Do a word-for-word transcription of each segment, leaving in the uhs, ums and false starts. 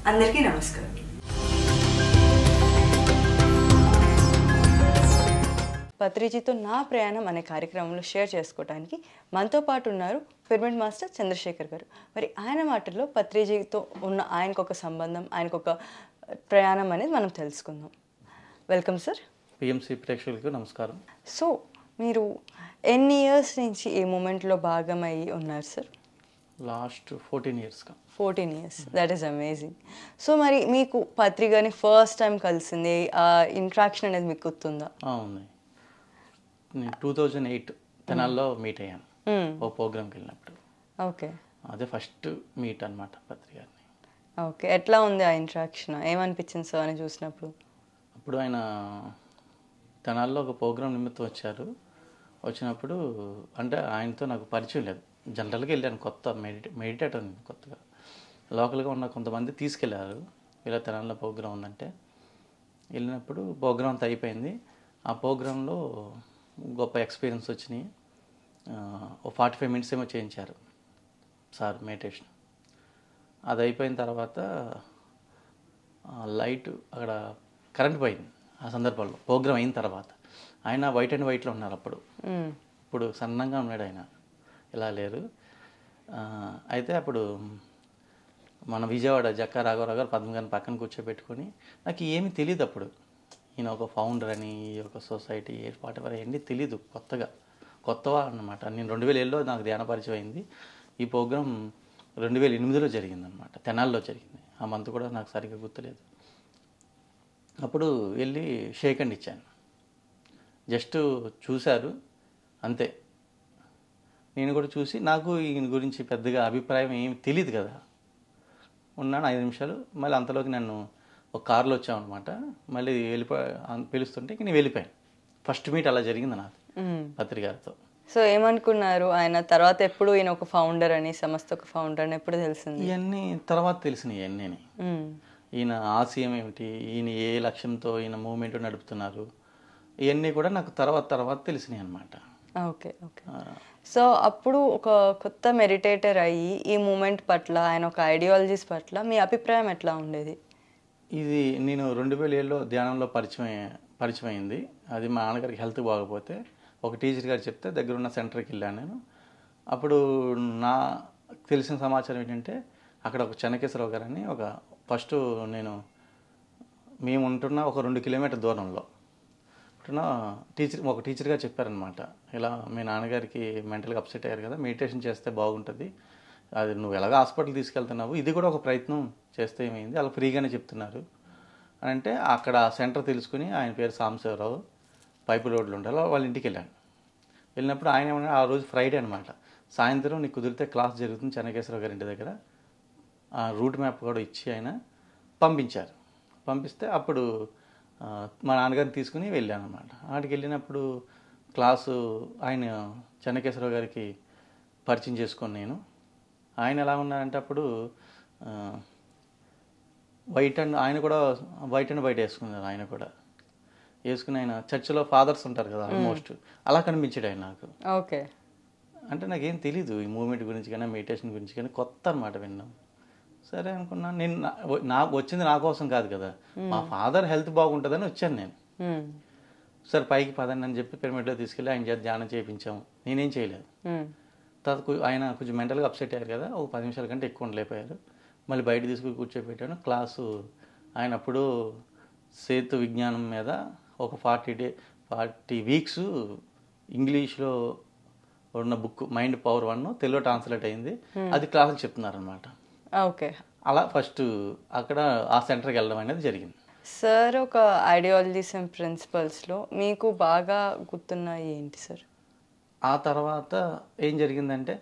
అందరికీ నమస్కారం. పత్రిజీతో నా ప్రయాణం అనే కార్యక్రమంలో షేర్ చేసుకోవడానికి మనతో పాటు ఉన్నారు పిరమిడ్ మాస్టర్ చంద్రశేఖర్ గారు. మరి ఆయన మాటల్లో పత్రిజీతో ఉన్న ఆయనకు ఒక సంబంధం, ఆయనకు ఒక ప్రయాణం అనేది మనం తెలుసుకుందాం. Welcome sir. పిఎంసి ప్రేక్షకులకు నమస్కారం. సో మీరు ఎన్ని ఇయర్స్ నుంచి ఈ మూమెంట్లో భాగమై ఉన్నారు సార్? లాస్ట్ ఫోర్టీన్ ఇయర్స్గా. Fourteen years, that is amazing. So మరి మీకు పత్రి గారిని ఫస్ట్ టైం కలిసింది, ఆ ఇంట్రాక్షన్ అనేది మీకు గుర్తుందా? ఉంది. నేను టూ థౌజండ్ ఎయిట్ తెనాల్లో మీట్ అయ్యాను ఓ ప్రోగ్రామ్కి వెళ్ళినప్పుడు. ఓకే, అదే ఫస్ట్ మీట్ అనమాట పత్రి గారిని. ఓకే, ఎట్లా ఉంది ఆ ఇంట్రాక్షన్? ఏమనిపించింది సార్ అని చూసినప్పుడు? అప్పుడు ఆయన తెనాల్లో ఒక ప్రోగ్రామ్ నిమిత్తం వచ్చారు. వచ్చినప్పుడు అంటే ఆయనతో నాకు పరిచయం లేదు. జనరల్గా వెళ్ళాను, కొత్త మెడిటే మెడిటేటర్ కొత్తగా. లోకల్గా ఉన్న కొంతమంది తీసుకెళ్ళారు, ఇలా తెనాల్లో ప్రోగ్రామ్ ఉందంటే. వెళ్ళినప్పుడు ప్రోగ్రామ్ అంతా అయిపోయింది. ఆ ప్రోగ్రాంలో గొప్ప ఎక్స్పీరియన్స్ వచ్చినాయి. ఓ ఫార్టీ ఫైవ్ మినిట్స్ ఏమో చేయించారు సార్ మెడిటేషన్. అది అయిపోయిన తర్వాత లైట్ అక్కడ కరెంట్ పోయింది. ఆ సందర్భంలో ప్రోగ్రామ్ అయిన తర్వాత ఆయన వైట్ అండ్ వైట్లో ఉన్నారు అప్పుడు. ఇప్పుడు సన్నంగా ఉన్నాడు ఆయన, ఇలా లేరు. అయితే అప్పుడు మన విజయవాడ జక్క రాఘవరావు గారు పద్మ గారిని పక్కన కూర్చోబెట్టుకొని, నాకు ఏమీ తెలియదు అప్పుడు ఈయన ఒక ఫౌండర్ అని, ఒక సొసైటీ ఏర్పాటు అవన్నీ తెలీదు, కొత్తగా కొత్తవా అన్నమాట. నేను రెండు వేల ఏళ్ళలో నాకు ధ్యాన పరిచయం అయింది. ఈ ప్రోగ్రాం రెండు వేల ఎనిమిదిలో జరిగిందనమాట, తెనాల్లో జరిగింది. ఆ మంత్ కూడా నాకు సరిగ్గా గుర్తులేదు. అప్పుడు వెళ్ళి షేక్ హ్యాండ్ ఇచ్చాను. జస్ట్ చూశారు అంతే. నేను కూడా చూసి, నాకు ఈయన గురించి పెద్దగా అభిప్రాయం ఏమి తెలియదు కదా. ఉన్నాను ఐదు నిమిషాలు, మళ్ళీ అంతలోకి నన్ను ఒక కారులో వచ్చామన్నమాట. మళ్ళీ వెళ్ళిపో పిలుస్తుంటే నేను వెళ్ళిపోయాను. ఫస్ట్ మీట్ అలా జరిగింది నాకు పత్రి గారితో. సో ఏమనుకున్నారు ఆయన తర్వాత? ఎప్పుడు ఈయన ఒక ఫౌండర్ అని, సంస్థ ఒక ఫౌండర్ అని ఎప్పుడు తెలిసింది? ఇవన్నీ తర్వాత తెలిసినాయి. ఇవన్నీ ఈయన ఆశయం ఏమిటి, ఈయన ఏ లక్ష్యంతో ఈయన మూమెంట్ నడుపుతున్నారు, ఇవన్నీ కూడా నాకు తర్వాత తర్వాత తెలిసినాయి అన్నమాట. Okay okay. సో అప్పుడు ఒక కొత్త మెడిటేటర్ అయ్యి ఈ మూమెంట్ పట్ల, ఆయన ఒక ఐడియాలజీస్ పట్ల మీ అభిప్రాయం ఎట్లా ఉండేది? ఇది నేను రెండు వేల ఏళ్ళలో ధ్యానంలో పరిచయం పరిచయం అయింది. అది మా నాన్నగారికి హెల్త్ బాగపోతే ఒక టీచర్ గారు చెప్తే దగ్గరున్న సెంటర్కి వెళ్ళాను నేను. అప్పుడు నా తెలిసిన సమాచారం ఏంటంటే, అక్కడ ఒక చెన్నకేశ్వరరావు గారు అని ఒక ఫస్ట్ నేను మేము ఉంటున్న ఒక రెండు కిలోమీటర్ దూరంలో ఉంటున్న టీచర్ ఒక టీచర్ గారు చెప్పారనమాట, ఇలా మీ నాన్నగారికి మెంటల్గా అప్సెట్ అయ్యారు కదా, మెడిటేషన్ చేస్తే బాగుంటుంది, అది నువ్వు ఎలాగో హాస్పిటల్ తీసుకెళ్తున్నావు, ఇది కూడా ఒక ప్రయత్నం చేస్తే ఏమైంది, అలా ఫ్రీగానే చెప్తున్నారు అని అంటే, అక్కడ సెంటర్ తెలుసుకుని, ఆయన పేరు సాంబశివరావు, పైపు రోడ్లు ఉండాలి, వాళ్ళ ఇంటికి వెళ్ళాను. వెళ్ళినప్పుడు ఆయన ఏమన్నా, ఆ రోజు ఫ్రైడే అనమాట, సాయంత్రం నీకు కుదిరితే క్లాస్ జరుగుతుంది చెన్నకేశ్వరరావు గారి ఇంటి దగ్గర, ఆ రూట్ మ్యాప్ కూడా ఇచ్చి ఆయన పంపించారు. పంపిస్తే అప్పుడు మా నాన్నగారిని తీసుకుని వెళ్ళాను అనమాట. ఆడికి వెళ్ళినప్పుడు క్లాసు ఆయన చెన్నకేశ్వరరావు గారికి పరిచయం చేసుకొని నేను, ఆయన ఎలా ఉన్నారంటే అప్పుడు వైట్ అండ్, ఆయన కూడా వైట్ అండ్ వైట్ వేసుకున్నారు. ఆయన కూడా వేసుకుని ఆయన చర్చిలో ఫాదర్స్ ఉంటారు కదా ఆల్మోస్ట్, అలా కనిపించాడు ఆయన నాకు. ఓకే. అంటే నాకేం తెలీదు ఈ మూమెంట్ గురించి కానీ మెడిటేషన్ గురించి కానీ, కొత్త అనమాట విన్నాం. సరే అనుకున్నాను. నేను నాకు వచ్చింది నా కోసం కాదు కదా, మా ఫాదర్ హెల్త్ బాగుంటుందని వచ్చాను నేను. సరే పైకి పదండి అని చెప్పి పిరమిడ్లో తీసుకెళ్ళి ఆయన చేత ధ్యానం చేయించాము. నేనేం చేయలేదు. తర్వాత ఆయన కొంచెం మెంటల్గా అప్సెట్ అయ్యారు కదా, ఒక పది నిమిషాల కంటే ఎక్కువ ఉండలేకపోయారు. మళ్ళీ బయట తీసుకుని కూర్చోబెట్టాను. క్లాసు ఆయన అప్పుడు సేతు విజ్ఞానం మీద ఒక ఫార్టీ డే ఫార్టీ వీక్స్ ఇంగ్లీష్లో ఉన్న book mind power one Telugu translate అయింది, అది క్లాసులు చెప్తున్నారనమాట. ఓకే. అలా ఫస్ట్ అక్కడ ఆ సెంటర్కి వెళ్ళడం అనేది జరిగింది. సార్ ఒక ఐడియాలజీస్ అండ్ ప్రిన్సిపల్స్లో మీకు బాగా గుర్తున్నాయి ఏంటి సార్? ఆ తర్వాత ఏం జరిగిందంటే,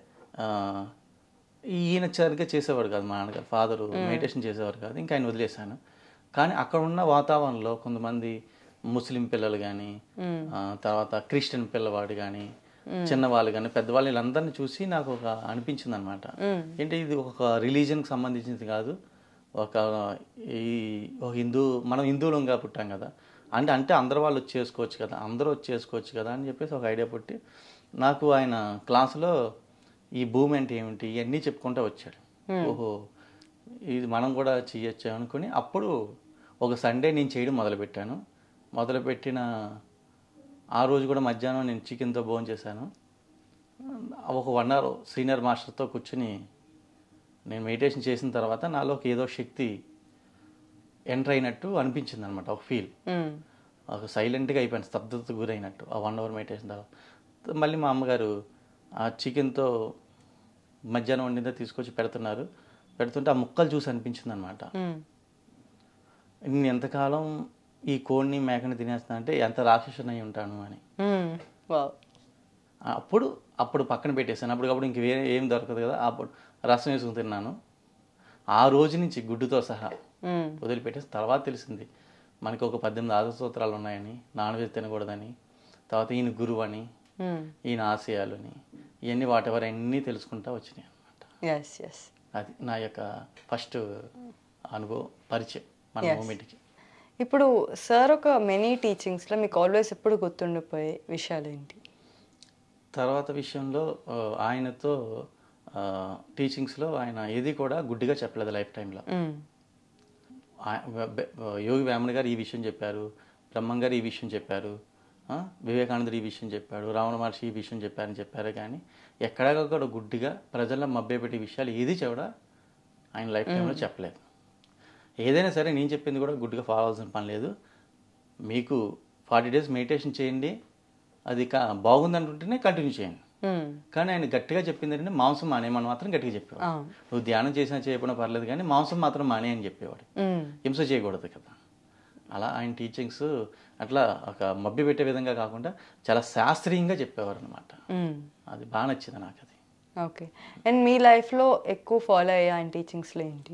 ఈయన సరిగ్గా చేసేవాడు కాదు, మా నాన్నగారు ఫాదరు మెడిటేషన్ చేసేవారు కాదు, ఇంకా ఆయన వదిలేశాను. కానీ అక్కడ ఉన్న వాతావరణంలో కొంతమంది ముస్లిం పిల్లలు కానీ, తర్వాత క్రిస్టియన్ పిల్లవాడు కానీ, చిన్నవాళ్ళు కానీ పెద్దవాళ్ళు వీళ్ళందరినీ చూసి నాకు ఒక అనిపించింది అనమాట, ఏంటి ఇది ఒక రిలీజన్కి సంబంధించింది కాదు, ఒక ఈ ఒక హిందూ, మనం హిందువులంగా పుట్టాం కదా, అంటే అంటే అందరు వాళ్ళు వచ్చి చేసుకోవచ్చు కదా, అందరూ వచ్చి చేసుకోవచ్చు కదా అని చెప్పేసి ఒక ఐడియా పుట్టి, నాకు ఆయన క్లాసులో ఈ భూమి అంటే ఏమిటి ఇవన్నీ చెప్పుకుంటూ వచ్చాడు. ఓహో ఇది మనం కూడా చేయొచ్చు అనుకుని అప్పుడు ఒక సండే నేను చేయడం మొదలుపెట్టాను. మొదలుపెట్టిన ఆ రోజు కూడా మధ్యాహ్నం నేను చికెన్తో భోజనం చేశాను. ఒక వన్ అవర్ సీనియర్ మాస్టర్తో కూర్చుని నేను మెడిటేషన్ చేసిన తర్వాత నాలోకి ఏదో శక్తి ఎంటర్ అయినట్టు అనిపించింది అనమాట. ఒక ఫీల్ ఒక సైలెంట్గా అయిపోయాను, స్తబ్దతకు గురైనట్టు ఆ వన్ అవర్ మెడిటేషన్ తర్వాత. మళ్ళీ మా అమ్మగారు ఆ చికెన్తో మధ్యాహ్నం వండిందో తీసుకొచ్చి పెడుతున్నారు. పెడుతుంటే ఆ ముక్కలు చూసి అనిపించింది అనమాట, నేను ఎంతకాలం ఈ కోడిని మేకని తినేస్తా అంటే ఎంత రాక్షసుని అయి ఉంటాను అని. అప్పుడు అప్పుడు పక్కన పెట్టేశాను. అప్పటికప్పుడు ఇంక వేరే ఏం దొరకదు కదా, అప్పుడు రసం వేసుకుని తిన్నాను. ఆ రోజు నుంచి గుడ్డుతో సహా వదిలిపెట్టేసి తర్వాత తెలిసింది మనకి ఒక పద్దెనిమిది ఆదర్శ సూత్రాలు ఉన్నాయని, నాన్ వెజ్ తినకూడదని, తర్వాత ఈయన గురువు అని, ఈయన ఆశయాలు అని, ఇవన్నీ వాటెవర్ అన్నీ తెలుసుకుంటా వచ్చినాయి అనమాట. అది నా యొక్క ఫస్ట్ అనుభవం, పరిచయం మన మూమెంట్కి. ఇప్పుడు సార్ ఒక మెనీ టీచింగ్స్లో మీకు ఆల్వేస్ ఎప్పుడు గుర్తుండిపోయే విషయాలు ఏంటి? తర్వాత విషయంలో ఆయనతో టీచింగ్స్లో ఆయన ఏది కూడా గుడ్డిగా చెప్పలేదు లైఫ్ టైంలో. యోగి వేమన గారు ఈ విషయం చెప్పారు, బ్రహ్మం గారు ఈ విషయం చెప్పారు, వివేకానందుడు ఈ విషయం చెప్పాడు, రావణ మహర్షి ఈ విషయం చెప్పారని చెప్పారు. కానీ ఎక్కడక్కడ గుడ్డిగా ప్రజల్లో మభ్యపెట్టే విషయాలు ఏది కూడా ఆయన లైఫ్ టైంలో చెప్పలేదు. ఏదైనా సరే నేను చెప్పింది కూడా గుడ్డిగా ఫాలో అవ్వాల్సిన పని లేదు. మీకు ఫార్టీ డేస్ మెడిటేషన్ చేయండి, అది కా బాగుంది అంటుంటేనే కంటిన్యూ చేయండి. కానీ ఆయన గట్టిగా చెప్పింది ఏంటంటే మాంసం మానేయమని మాత్రం గట్టిగా చెప్పేవాడు. నువ్వు ధ్యానం చేసినా చేయకుండా పర్లేదు కానీ మాంసం మాత్రం మానే అని చెప్పేవాడు. హింస చేయకూడదు కదా. అలా ఆయన టీచింగ్స్ అట్లా ఒక మభ్య పెట్టే విధంగా కాకుండా చాలా శాస్త్రీయంగా చెప్పేవారు అనమాట. అది బాగా నచ్చింది నాకు అది. ఓకే. అండ్ మీ లైఫ్లో ఎక్కువ ఫాలో అయ్యే ఆయన టీచింగ్స్లో ఏంటి?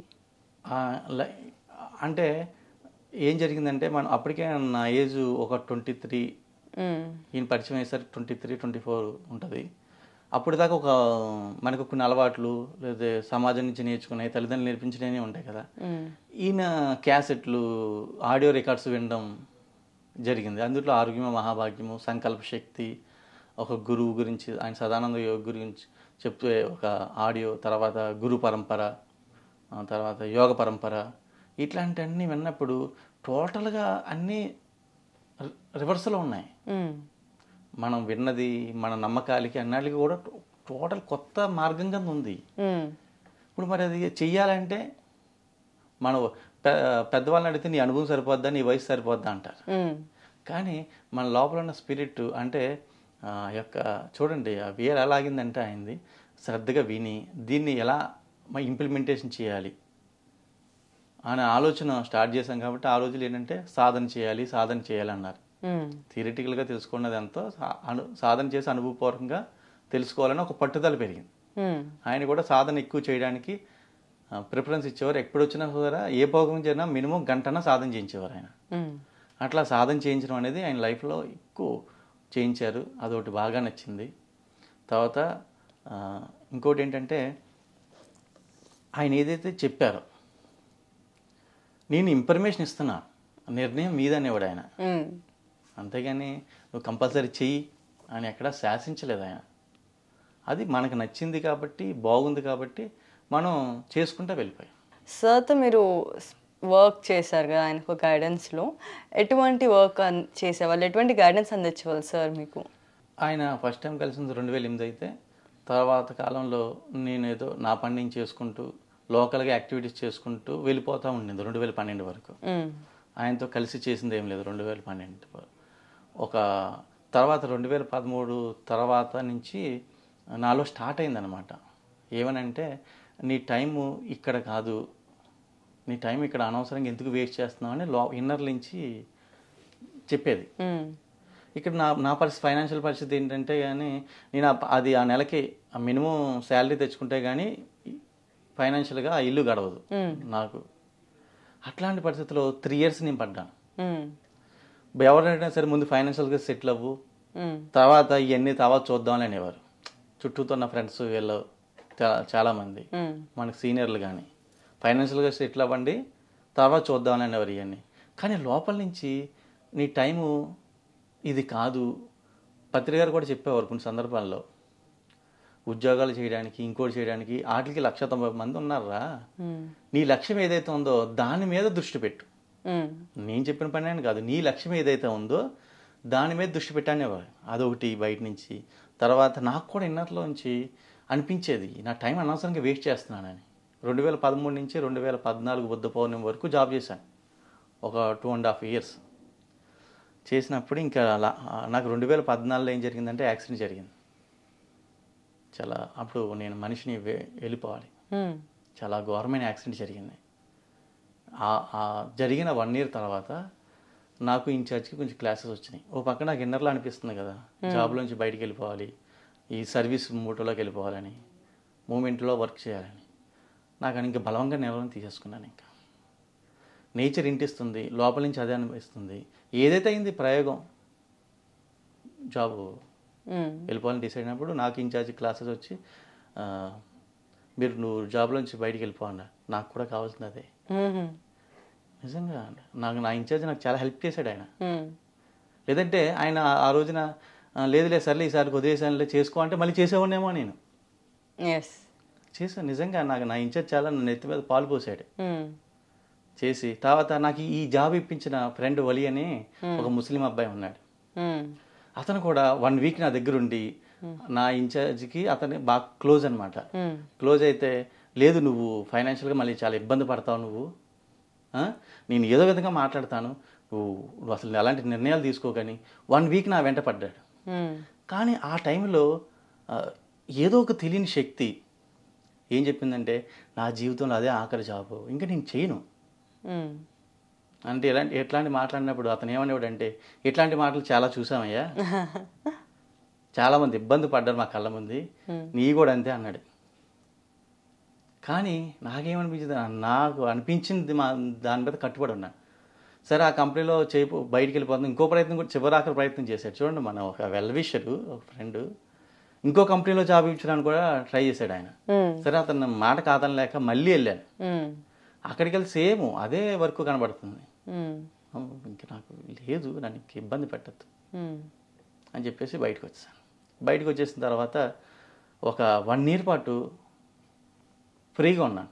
అంటే ఏం జరిగిందంటే మనం అప్పటికే నా ఏజ్ ఒక ట్వంటీ త్రీ ఈయన పరిచయం అయ్యేసరికి ట్వంటీ త్రీ ట్వంటీ ఫోర్ ఉంటుంది. అప్పుడు దాకా ఒక మనకు కొన్ని అలవాట్లు లేదా సమాజం నుంచి నేర్చుకునే తల్లిదండ్రులు నేర్పించినవి ఉంటాయి కదా. ఈయన క్యాసెట్లు ఆడియో రికార్డ్స్ వినడం జరిగింది. అందులో ఆరోగ్యము మహాభాగ్యము, సంకల్ప శక్తి, ఒక గురువు గురించి ఆయన సదానంద యోగ గురించి చెప్తే ఒక ఆడియో, తర్వాత గురు పరంపర, తర్వాత యోగ పరంపర, ఇట్లాంటివన్నీ విన్నప్పుడు టోటల్గా అన్నీ రివర్స్లో ఉన్నాయి. మనం విన్నది మన నమ్మకాలకి అన్నిటికి కూడా టోటల్ కొత్త మార్గంగా ఉంది. ఇప్పుడు మరి అది చెయ్యాలంటే మనం పెద్దవాళ్ళని అడిగితే నీ అనుభవం సరిపోద్దా, నీ వయసు సరిపోద్దా అంటారు. కానీ మన లోపల ఉన్న స్పిరిట్ అంటే యొక్క చూడండి ఆ వేరు ఎలాగిందంటే అయింది శ్రద్ధగా విని దీన్ని ఎలా ఇంప్లిమెంటేషన్ చేయాలి అనే ఆలోచన స్టార్ట్ చేశాం. కాబట్టి ఆ రోజులు ఏంటంటే సాధన చేయాలి సాధన చేయాలి అన్నారు. థియరిటికల్గా తెలుసుకున్నది ఎంతో అను సాధన చేసి అనుభవపూర్వకంగా తెలుసుకోవాలని ఒక పట్టుదల పెరిగింది. ఆయన కూడా సాధన ఎక్కువ చేయడానికి ప్రిఫరెన్స్ ఇచ్చేవారు. ఎప్పుడు వచ్చినా కూడా ఏ ప్రోగ్రాం చేసినా మినిమం గంటన సాధన చేయించేవారు ఆయన. అట్లా సాధన చేయించడం అనేది ఆయన లైఫ్లో ఎక్కువ చేయించారు. అదొకటి బాగా నచ్చింది. తర్వాత ఇంకోటి ఏంటంటే ఆయన ఏదైతే చెప్పారో నేను ఇన్ఫర్మేషన్ ఇస్తున్నా, నిర్ణయం మీదనేవాడు ఆయన. అంతేగాని నువ్వు కంపల్సరీ చెయ్యి అని ఎక్కడా శాసించలేదు ఆయన. అది మనకు నచ్చింది కాబట్టి బాగుంది కాబట్టి మనం చేసుకుంటూ వెళ్ళిపోయాం. సార్తో మీరు వర్క్ చేశారు కదా ఆయనకు గైడెన్స్లో, ఎటువంటి వర్క్ చేసేవాళ్ళు, ఎటువంటి గైడెన్స్ అందించేవాళ్ళు సార్ మీకు? ఆయన ఫస్ట్ టైం కలిసింది రెండు వేల ఎనిమిది అయితే తర్వాత కాలంలో నేను ఏదో నా పని నేను చేసుకుంటూ లోకల్గా యాక్టివిటీస్ చేసుకుంటూ వెళ్ళిపోతూ ఉండింది రెండు వేల పన్నెండు వరకు. ఆయనతో కలిసి చేసింది ఏం లేదు రెండు వేల పన్నెండు ఒక తర్వాత రెండు వేల పదమూడు తర్వాత నుంచి నాలో స్టార్ట్ అయిందనమాట. ఏమనంటే నీ టైము ఇక్కడ కాదు, నీ టైం ఇక్కడ అనవసరంగా ఎందుకు వేస్ట్ చేస్తున్నావు అని లో ఇన్నర్ నుంచి చెప్పేది. ఇక్కడ నా నా పరిస్థితి ఫైనాన్షియల్ పరిస్థితి ఏంటంటే కానీ నేను అది ఆ నెలకి మినిమం శాలరీ తెచ్చుకుంటే కానీ ఫైనాన్షియల్గా ఆ ఇల్లు గడవదు నాకు. అట్లాంటి పరిస్థితుల్లో త్రీ ఇయర్స్ నేను పడ్డాను. ఎవరైనా సరే ముందు ఫైనాన్షియల్గా సెటిల్ అవ్వు, తర్వాత ఇవన్నీ తర్వాత చూద్దామని అనేవారు. చుట్టూతో నా ఫ్రెండ్స్ వీళ్ళు చాలామంది మనకు సీనియర్లు కానీ ఫైనాన్షియల్గా సెటిల్ అవ్వండి తర్వాత చూద్దామని అనేవారు ఇవన్నీ. కానీ లోపల నుంచి నీ టైము ఇది కాదు. పత్రి గారు కూడా చెప్పేవారు కొన్ని సందర్భాల్లో, ఉద్యోగాలు చేయడానికి ఇంకోటి చేయడానికి వాటికి లక్ష తొంభై మంది ఉన్నారా. నీ లక్ష్యం ఏదైతే ఉందో దాని మీద దృష్టి పెట్టు. నేను చెప్పిన పని అని కాదు, నీ లక్ష్యం ఏదైతే ఉందో దాని మీద దృష్టి పెట్టానే. అదొకటి బయట నుంచి. తర్వాత నాకు కూడా ఇన్నర్లోంచి అనిపించేది నా టైం అనవసరంగా వేస్ట్ చేస్తున్నానని. రెండు వేల పదమూడు నుంచి రెండు వేల పద్నాలుగు బుద్ధ పౌర్ణమి వరకు జాబ్ చేశాను, ఒక టూ అండ్ హాఫ్ ఇయర్స్ చేసినప్పుడు. ఇంకా అలా నాకు రెండు వేల పద్నాలుగులో ఏం జరిగిందంటే యాక్సిడెంట్ జరిగింది. చాలా అప్పుడు నేను మనిషిని వెళ్ళిపోవాలి, చాలా ఘోరమైన యాక్సిడెంట్ జరిగింది. జరిగిన వన్ ఇయర్ తర్వాత నాకు ఇన్ఛార్జ్కి కొంచెం క్లాసెస్ వచ్చినాయి. ఓ పక్క నాకు ఇన్నర్లో అనిపిస్తుంది కదా, జాబ్లోంచి బయటికి వెళ్ళిపోవాలి, ఈ సర్వీస్ మూటలోకి వెళ్ళిపోవాలని, మూమెంట్లో వర్క్ చేయాలని. నాకు ఇంకా బలంగా నిర్ణయం తీసేసుకున్నాను. ఇంకా నేచర్ ఇంటిస్తుంది, లోపల నుంచి అదే అనిపిస్తుంది. ఏదైతే అయింది ప్రయోగం, జాబ్ వెళ్ళిపోవాలని డిసైడ్ అయినప్పుడు నాకు ఇన్ఛార్జ్ క్లాసెస్ వచ్చి మీరు నువ్వు జాబ్లోంచి బయటికి వెళ్ళిపోవన్నా, నాకు కూడా కావాల్సింది అదే. నిజంగా నాకు నా ఇన్ఛార్జ్ నాకు చాలా హెల్ప్ చేశాడు ఆయన. లేదంటే ఆయన ఆ రోజున లేదు లేదు సర్లే ఈసారి వదిలేసానులే చేసుకో అంటే మళ్ళీ చేసేవాడినేమో. నేను చేసాను నిజంగా. నాకు నా ఇన్ఛార్జ్ చాలా నన్ను ఎత్తి మీద పాలు పోసాడు చేసి. తర్వాత నాకు ఈ జాబ్ ఇప్పించిన ఫ్రెండ్ వలి అని ఒక ముస్లిం అబ్బాయి ఉన్నాడు. అతను కూడా వన్ వీక్ నా దగ్గర ఉండి నా ఇన్ఛార్జ్కి అతను బాగా క్లోజ్ అనమాట. క్లోజ్ అయితే లేదు నువ్వు ఫైనాన్షియల్గా మళ్ళీ చాలా ఇబ్బంది పడతావు, నువ్వు నేను ఏదో విధంగా మాట్లాడతాను, నువ్వు నువ్వు అసలు అలాంటి నిర్ణయాలు తీసుకోకని వన్ వీక్ నా వెంట పడ్డాడు. కానీ ఆ టైంలో ఏదో ఒక తెలియని శక్తి ఏం చెప్పిందంటే నా జీవితంలో అదే ఆఖరి జాబు, ఇంకా నేను చేయను అంటే. ఎలాంటి ఎట్లాంటి మాట్లాడినప్పుడు అతను ఏమనేవాడు అంటే, ఇట్లాంటి మాటలు చాలా చూసామయ్యా, చాలామంది ఇబ్బంది పడ్డారు మా కళ్ళ ముందు, నీ కూడా అంతే అన్నాడు. కానీ నాకేమనిపించింది, నాకు అనిపించింది మా దాని మీద కట్టుబడి ఉన్నాను. సరే ఆ కంపెనీలో చేయి బయటికి వెళ్ళిపోతుంది, ఇంకో ప్రయత్నం కూడా చివరాఖరి ప్రయత్నం చేశాడు. చూడండి మన ఒక వెల్ విషరు ఒక ఫ్రెండ్ ఇంకో కంపెనీలో జాబ్ ఇచ్చడానికి కూడా ట్రై చేశాడు ఆయన. సరే అతను మాట కాదనలేక మళ్ళీ వెళ్ళాను. అక్కడికి వెళ్ళి సేమ్ అదే వర్క్ కనబడుతుంది. ఇంకా నాకు లేదు, నన్ను ఇబ్బంది పెట్టద్దు అని చెప్పేసి బయటకు వచ్చాను. బయటకు వచ్చేసిన తర్వాత ఒక వన్ ఇయర్ పాటు ఫ్రీగా ఉన్నాను.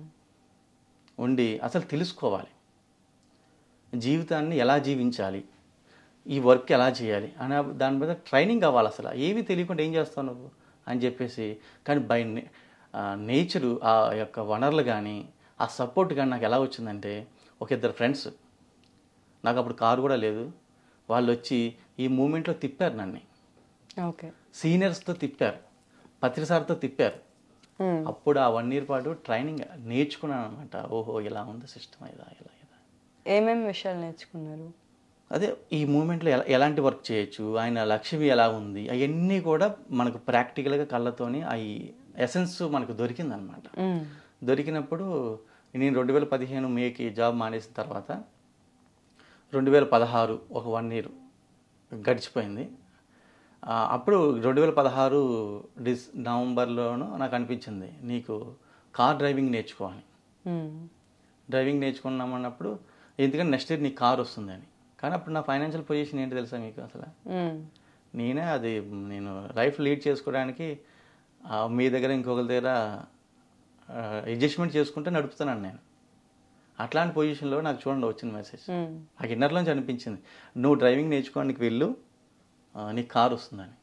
ఉండి అసలు తెలుసుకోవాలి జీవితాన్ని ఎలా జీవించాలి, ఈ వర్క్ ఎలా చేయాలి అనే దాని మీద ట్రైనింగ్ అవ్వాలి. అసలు ఏమీ తెలియకుండా ఏం చేస్తావు నువ్వు అని చెప్పేసి. కానీ బై నేచరు ఆ యొక్క వనరులు కానీ ఆ సపోర్ట్ కానీ నాకు ఎలా వచ్చిందంటే, ఒక ఇద్దరు ఫ్రెండ్స్, నాకు అప్పుడు కారు కూడా లేదు, వాళ్ళు వచ్చి ఈ మూమెంట్లో తిప్పారు నన్ను. ఓకే, సీనియర్స్తో తిప్పారు, పత్రి సార్తో తిప్పారు. అప్పుడు ఆ వన్ ఇయర్ పాటు ట్రైనింగ్ నేర్చుకున్నాను అనమాట. ఓహో ఇలా ఉంది సిస్టమ్, ఇదా ఇలా ఇలా. ఏమేమి విషయాలు నేర్చుకున్నారు? అదే ఈ మూమెంట్లో ఎలా ఎలాంటి వర్క్ చేయొచ్చు, ఆయన లక్ష్యం ఎలా ఉంది, అవన్నీ కూడా మనకు ప్రాక్టికల్గా కళ్ళతోని అవి ఎసెన్స్ మనకు దొరికిందనమాట. దొరికినప్పుడు నేను రెండు వేల పదిహేను మేకి జాబ్ మానేసిన తర్వాత రెండు వేల పదహారు ఒక వన్ ఇయర్ గడిచిపోయింది. అప్పుడు రెండు వేల పదహారు డిస్ నవంబర్లోనూ నాకు అనిపించింది, నీకు కార్ డ్రైవింగ్ నేర్చుకోవాలి. డ్రైవింగ్ నేర్చుకున్నామన్నప్పుడు ఎందుకంటే నెక్స్ట్ ఇయర్ నీకు కార్ వస్తుందని. కానీ అప్పుడు నా ఫైనాన్షియల్ పొజిషన్ ఏంటి తెలుసా మీకు? అసలు నేనే అది నేను లైఫ్ లీడ్ చేసుకోవడానికి మీ దగ్గర ఇంకొకరి దగ్గర అడ్జస్ట్మెంట్ చేసుకుంటే నడుపుతున్నాను నేను. అట్లాంటి పొజిషన్లో నాకు చూడండి వచ్చింది మెసేజ్. నాకు ఇన్నర్లోంచి అనిపించింది, నువ్వు డ్రైవింగ్ నేర్చుకోవడానికి వెళ్ళు, నీకు కారు వస్తుందని.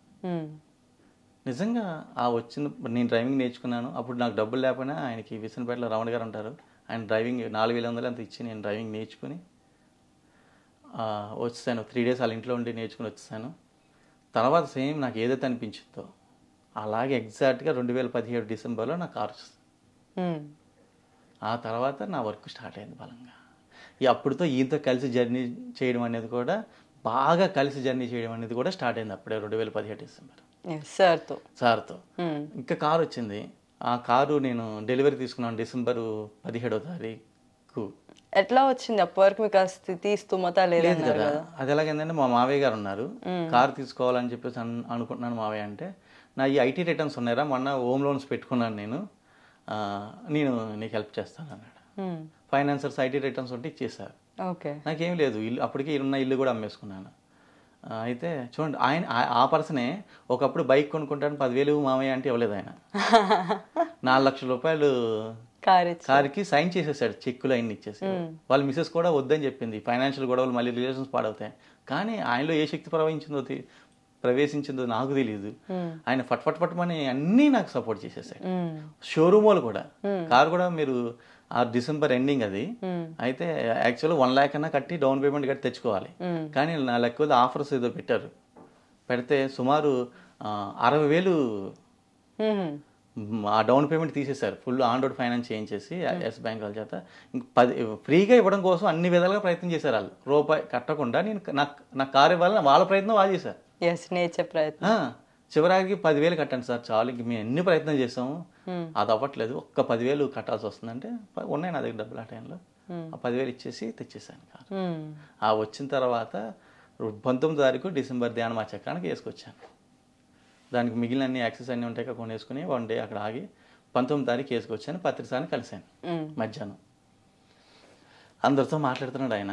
నిజంగా ఆ వచ్చిన నేను డ్రైవింగ్ నేర్చుకున్నాను. అప్పుడు నాకు డబ్బులు లేకపోయినా ఆయనకి విసనపేటలో రమణ గారు ఉంటారు, ఆయన డ్రైవింగ్ నాలుగు వేల వందలు అంత ఇచ్చి నేను డ్రైవింగ్ నేర్చుకుని వచ్చాను. త్రీ డేస్ వాళ్ళ ఇంట్లో ఉండి నేర్చుకుని వచ్చాను. తర్వాత సేమ్ నాకు ఏదైతే అనిపించిందో అలాగే ఎగ్జాక్ట్గా రెండు వేల పదిహేడు డిసెంబర్లో నాకు కారు వస్తుంది. ఆ తర్వాత నా వర్క్ స్టార్ట్ అయింది బలంగా. ఈ అప్పుడుతో ఈయనతో కలిసి జర్నీ చేయడం అనేది కూడా బాగా కలిసి జర్నీ చేయడం అనేది కూడా స్టార్ట్ అయింది అప్పుడే రెండు వేల పదిహేడు డిసెంబర్ సార్తో సార్తో ఇంకా కారు వచ్చింది. ఆ కారు నేను డెలివరీ తీసుకున్నాను డిసెంబరు పదిహేడో తారీఖు. ఎట్లా వచ్చింది అప్పటి వరకు మీకు ఆ స్థితి స్థూమత లేదు కదా? అది ఎలాగైందంటే మా మావయ్య గారు ఉన్నారు, కారు తీసుకోవాలని చెప్పేసి అనుకుంటున్నాను. మావయ్య అంటే నా ఈ ఐటీ రిటర్న్స్ ఉన్నారా, మొన్న హోమ్ లోన్స్ పెట్టుకున్నాను నేను, నేను నీకు హెల్ప్ చేస్తాను అన్నాడు. ఫైనాన్సర్స్ ఐటీ రిటర్న్స్ ఉంటే ఇచ్చేసారు. ఓకే, నాకేం లేదు, ఇల్లు అప్పటికే ఉన్న ఇల్లు కూడా అమ్మేసుకున్నాను. అయితే చూడండి ఆయన ఆ పర్సనే ఒకప్పుడు బైక్ కొనుక్కుంటాను పదివేలు మామయ్య అంటే ఇవ్వలేదు ఆయన. నాలుగు లక్షల రూపాయలు కారుకి సైన్ చేసేసాడు, చెక్కులు అయిన ఇచ్చేసాడు. వాళ్ళ మిసెస్ కూడా వద్దని చెప్పింది, ఫైనాన్షియల్ గొడవలు మళ్ళీ రిలేషన్స్ పాడవుతాయి. కానీ ఆయనలో ఏ శక్తి ప్రవహించిందో ప్రవేశించిందో నాకు తెలియదు. ఆయన ఫట్ ఫట్ ఫట్మని అన్నీ నాకు సపోర్ట్ చేసేసాడు. షోరూమ్ వాళ్ళు కూడా, కారు కూడా మీరు ఆ డిసెంబర్ ఎండింగ్ అది అయితే యాక్చువల్గా వన్ ల్యాక్ అన్నా కట్టి డౌన్ పేమెంట్ కట్టి తెచ్చుకోవాలి. కానీ నా లెక్క ఆఫర్స్ ఏదో పెట్టారు, పెడితే సుమారు అరవై వేలు ఆ డౌన్ పేమెంట్ తీసేశారు. ఫుల్ ఆన్ రోడ్ ఫైనాన్స్ చేయించేసి ఎస్ బ్యాంక్ వాళ్ళ చేత ఇంక పది ఫ్రీగా ఇవ్వడం కోసం అన్ని విధాలుగా ప్రయత్నం చేశారు. వాళ్ళు రూపాయి కట్టకుండా నేను నాకు నాకు కారు ఇవ్వాలని వాళ్ళ ప్రయత్నం వాళ్ళు చేశారు. చివరికి పదివేలు కట్టండి సార్ చాలు, ఇంక మేము ఎన్ని ప్రయత్నం చేసాము అది అవ్వట్లేదు, ఒక్క పదివేలు కట్టాల్సి వస్తుందంటే ఉన్నాయి నా దగ్గర డబ్బులు ఆ టైంలో. ఆ పదివేలు ఇచ్చేసి తెచ్చేసాను కారు. ఆ వచ్చిన తర్వాత పంతొమ్మిది తారీఖు డిసెంబర్ ధ్యానం చక్రానికి వేసుకొచ్చాను. దానికి మిగిలిన అన్ని యాక్సెస్ అన్నీ ఉంటాయి కొన్ని వేసుకుని వన్ డే అక్కడ ఆగి పంతొమ్మిది తారీఖు వేసుకొచ్చాను. పత్రిసారిని కలిశాను మధ్యాహ్నం. అందరితో మాట్లాడుతున్నాడు ఆయన.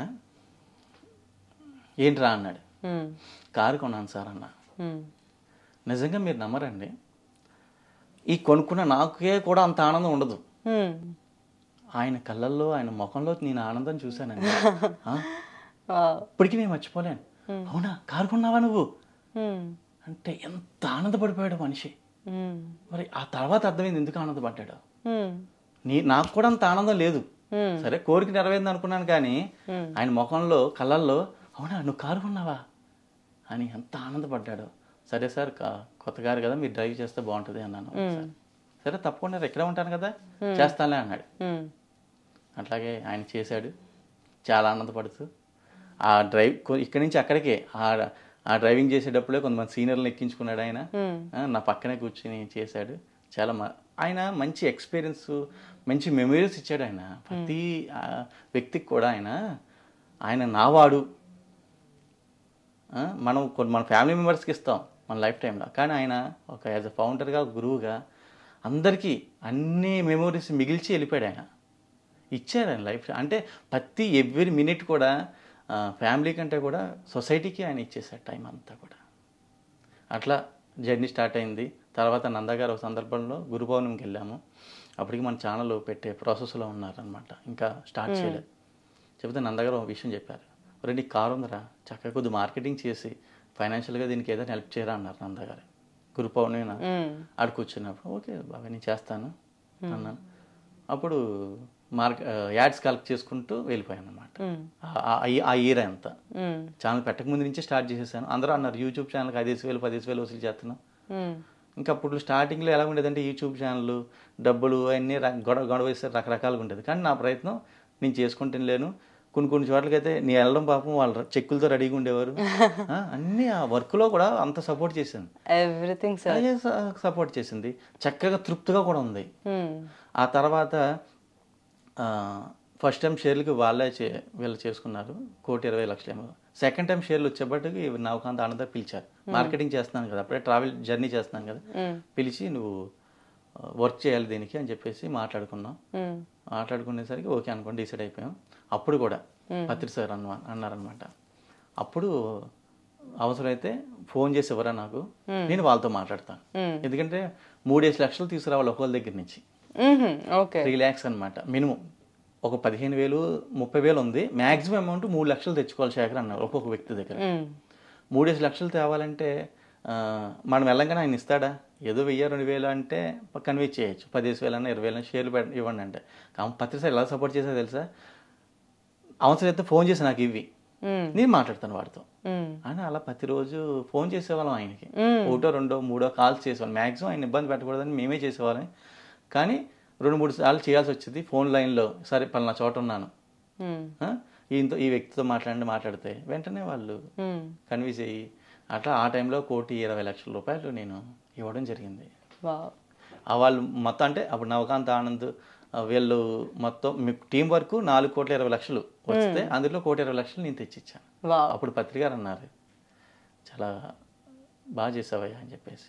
ఏంట్రా అన్నాడు. కారు కొన్నాను సార్ అన్న. నిజంగా మీరు నమ్మరండి, ఈ కొనుక్కున్న నాకే కూడా అంత ఆనందం ఉండదు. ఆయన కళ్ళల్లో ఆయన ముఖంలో నేను ఆనందం చూశానండి. ఇప్పటికీ నేను మర్చిపోలేను. అవునా కారు కొన్నావా నువ్వు అంటే ఎంత ఆనందపడిపోయాడు మనిషి. మరి ఆ తర్వాత అర్థమైంది ఎందుకు ఆనందపడ్డాడు. నీ నాకు కూడా అంత ఆనందం లేదు, సరే కోరిక నెరవేరింది అనుకున్నాను, కానీ ఆయన ముఖంలో కళ్ళల్లో అవునా నువ్వు కారు కొన్నావా అని ఎంత ఆనందపడ్డాడు. సరే సార్ కొత్త కారు కదా మీరు డ్రైవ్ చేస్తే బాగుంటుంది అన్నాను. సరే తప్పకుండా ఎక్కడే ఉంటాను కదా చేస్తానులే అన్నాడు. అట్లాగే ఆయన చేశాడు చాలా ఆనందపడుతూ. ఆ డ్రైవ్ ఇక్కడి నుంచి అక్కడికే ఆ డ్రైవింగ్ చేసేటప్పుడే కొంతమంది సీనియర్లను ఎక్కించుకున్నాడు ఆయన. నా పక్కనే కూర్చుని చేశాడు. చాలా ఆయన మంచి ఎక్స్పీరియన్స్, మంచి మెమరీస్ ఇచ్చాడు ఆయన ప్రతి వ్యక్తికి కూడా. ఆయన ఆయన నావాడు మనం మన ఫ్యామిలీ మెంబర్స్కి ఇస్తాం మన లైఫ్ టైంలో, కానీ ఆయన ఒక యాజ్ అ ఫౌండర్గా గురువుగా అందరికీ అన్ని మెమోరీస్ మిగిల్చి వెళ్ళిపోయాడు. ఆయన ఇచ్చారు ఆయన లైఫ్ అంటే ప్రతి ఎవ్రీ మినిట్ కూడా ఫ్యామిలీ కంటే కూడా సొసైటీకి ఆయన ఇచ్చేసాడు టైం అంతా కూడా. అట్లా జర్నీ స్టార్ట్ అయింది. తర్వాత నందగారు ఒక సందర్భంలో గురు పౌర్ణమికి వెళ్ళాము. అప్పటికి మన ఛానల్ పెట్టే ప్రాసెస్లో ఉన్నారనమాట, ఇంకా స్టార్ట్ చేయలేదు. చెబితే నందగారు ఒక విషయం చెప్పారు, రెండు కారు ఉందరా చక్కగా కొద్ది మార్కెటింగ్ చేసి ఫైనాన్షియల్గా దీనికి ఏదైనా హెల్ప్ చేయరా అన్నారు నందగారు. గురు పౌర్ణమి ఆడ కూర్చున్నప్పుడు ఓకే బాబా నేను చేస్తాను అన్నాను. అప్పుడు మార్కె యాడ్స్ కలెక్ట్ చేసుకుంటూ వెళ్ళిపోయాను అనమాట. ఆ ఇయర్ అంతా ఛానల్ పెట్టక ముందు నుంచి స్టార్ట్ చేసేసాను. అందరూ అన్నారు యూట్యూబ్ ఛానల్కి ఐదేసి వేలు పదిహేను వేలు వసూలు చేస్తున్నాం. ఇంకా అప్పుడు స్టార్టింగ్లో ఎలా ఉండేదంటే యూట్యూబ్ ఛానల్ డబ్బులు అన్నీ గొడవ గొడవ వేస్తే రకరకాలుగా ఉండేది. కానీ నా ప్రయత్నం నేను చేసుకుంటాను లేను. కొన్ని కొన్ని చోట్లకైతే నీ వెళ్ళడం పాపం వాళ్ళు చెక్కులతో రెడీగా ఉండేవారు. అన్నీ ఆ వర్క్లో కూడా అంత సపోర్ట్ చేసింది, ఎవ్రీథింగ్ సపోర్ట్ చేసింది. చక్కగా తృప్తిగా కూడా ఉంది. ఆ తర్వాత ఫస్ట్ టైం షేర్లకి వాళ్ళే చే వీళ్ళు చేసుకున్నారు కోటి ఇరవై లక్షలు ఏమో. సెకండ్ టైం షేర్లు వచ్చేప్పటికి నవకాంత్ ఆనంద పిలిచారు. మార్కెటింగ్ చేస్తున్నాను కదా, అప్పుడే ట్రావెల్ జర్నీ చేస్తున్నాను కదా, పిలిచి నువ్వు వర్క్ చేయాలి దీనికి అని చెప్పేసి మాట్లాడుకున్నాం. మాట్లాడుకునేసరికి ఓకే అనుకోండి డిసైడ్ అయిపోయాం. అప్పుడు కూడా పత్రి సార్ అన్న అన్నారనమాట, అప్పుడు అవసరమైతే ఫోన్ చేసి ఎవరా నాకు, నేను వాళ్ళతో మాట్లాడతాను. ఎందుకంటే మూడేసి లక్షలు తీసుకురావాలి ఒకళ్ళ దగ్గర నుంచి, త్రీ ల్యాక్స్ అనమాట మినిమం. ఒక పదిహేను వేలు ముప్పై వేలు ఉంది, మ్యాక్సిమం అమౌంట్ మూడు లక్షలు తెచ్చుకోవాలి శేఖర్ అన్నారు ఒక్కొక్క వ్యక్తి దగ్గర. మూడేసి లక్షలు తేవాలంటే మనం వెళ్ళంగానే ఆయన ఇస్తాడా? ఏదో వెయ్యి రెండు వేలు అంటే కన్వే చేయొచ్చు, పదిహేను వేలు అన్న ఇరవై వేలు షేర్లు ఇవ్వండి అంటే. పత్రి సార్ ఎలా సపోర్ట్ చేసా తెలుసా, అవసరమైతే ఫోన్ చేసి నాకు ఇవి నేను మాట్లాడతాను వాడితో అని. అలా ప్రతిరోజు ఫోన్ చేసేవాళ్ళం ఆయనకి, ఒకటో రెండో మూడో కాల్స్ చేసేవాళ్ళం. మ్యాక్సిమం ఆయన ఇబ్బంది పెట్టకూడదని మేమే చేసేవాళ్ళం. కానీ రెండు మూడు సార్లు చేయాల్సి వచ్చింది ఫోన్ లైన్లో. సరే పలానా చోట ఉన్నాను, ఈయనతో ఈ వ్యక్తితో మాట్లాడి మాట్లాడితే వెంటనే వాళ్ళు కన్విన్స్ అయ్యి అట్లా ఆ టైంలో కోటి ఇరవై లక్షల రూపాయలు నేను ఇవ్వడం జరిగింది. వాళ్ళు మొత్తం అంటే అప్పుడు నవకాంత్ ఆనంద్ వీళ్ళు మొత్తం టీం వరకు నాలుగు కోట్ల ఇరవై లక్షలు వస్తే అందులో కోటి ఇరవై లక్షలు నేను తెచ్చిచ్చాను. అప్పుడు పత్రికారు అన్నారు చాలా బాగా చేసావయ్యా అని చెప్పేసి.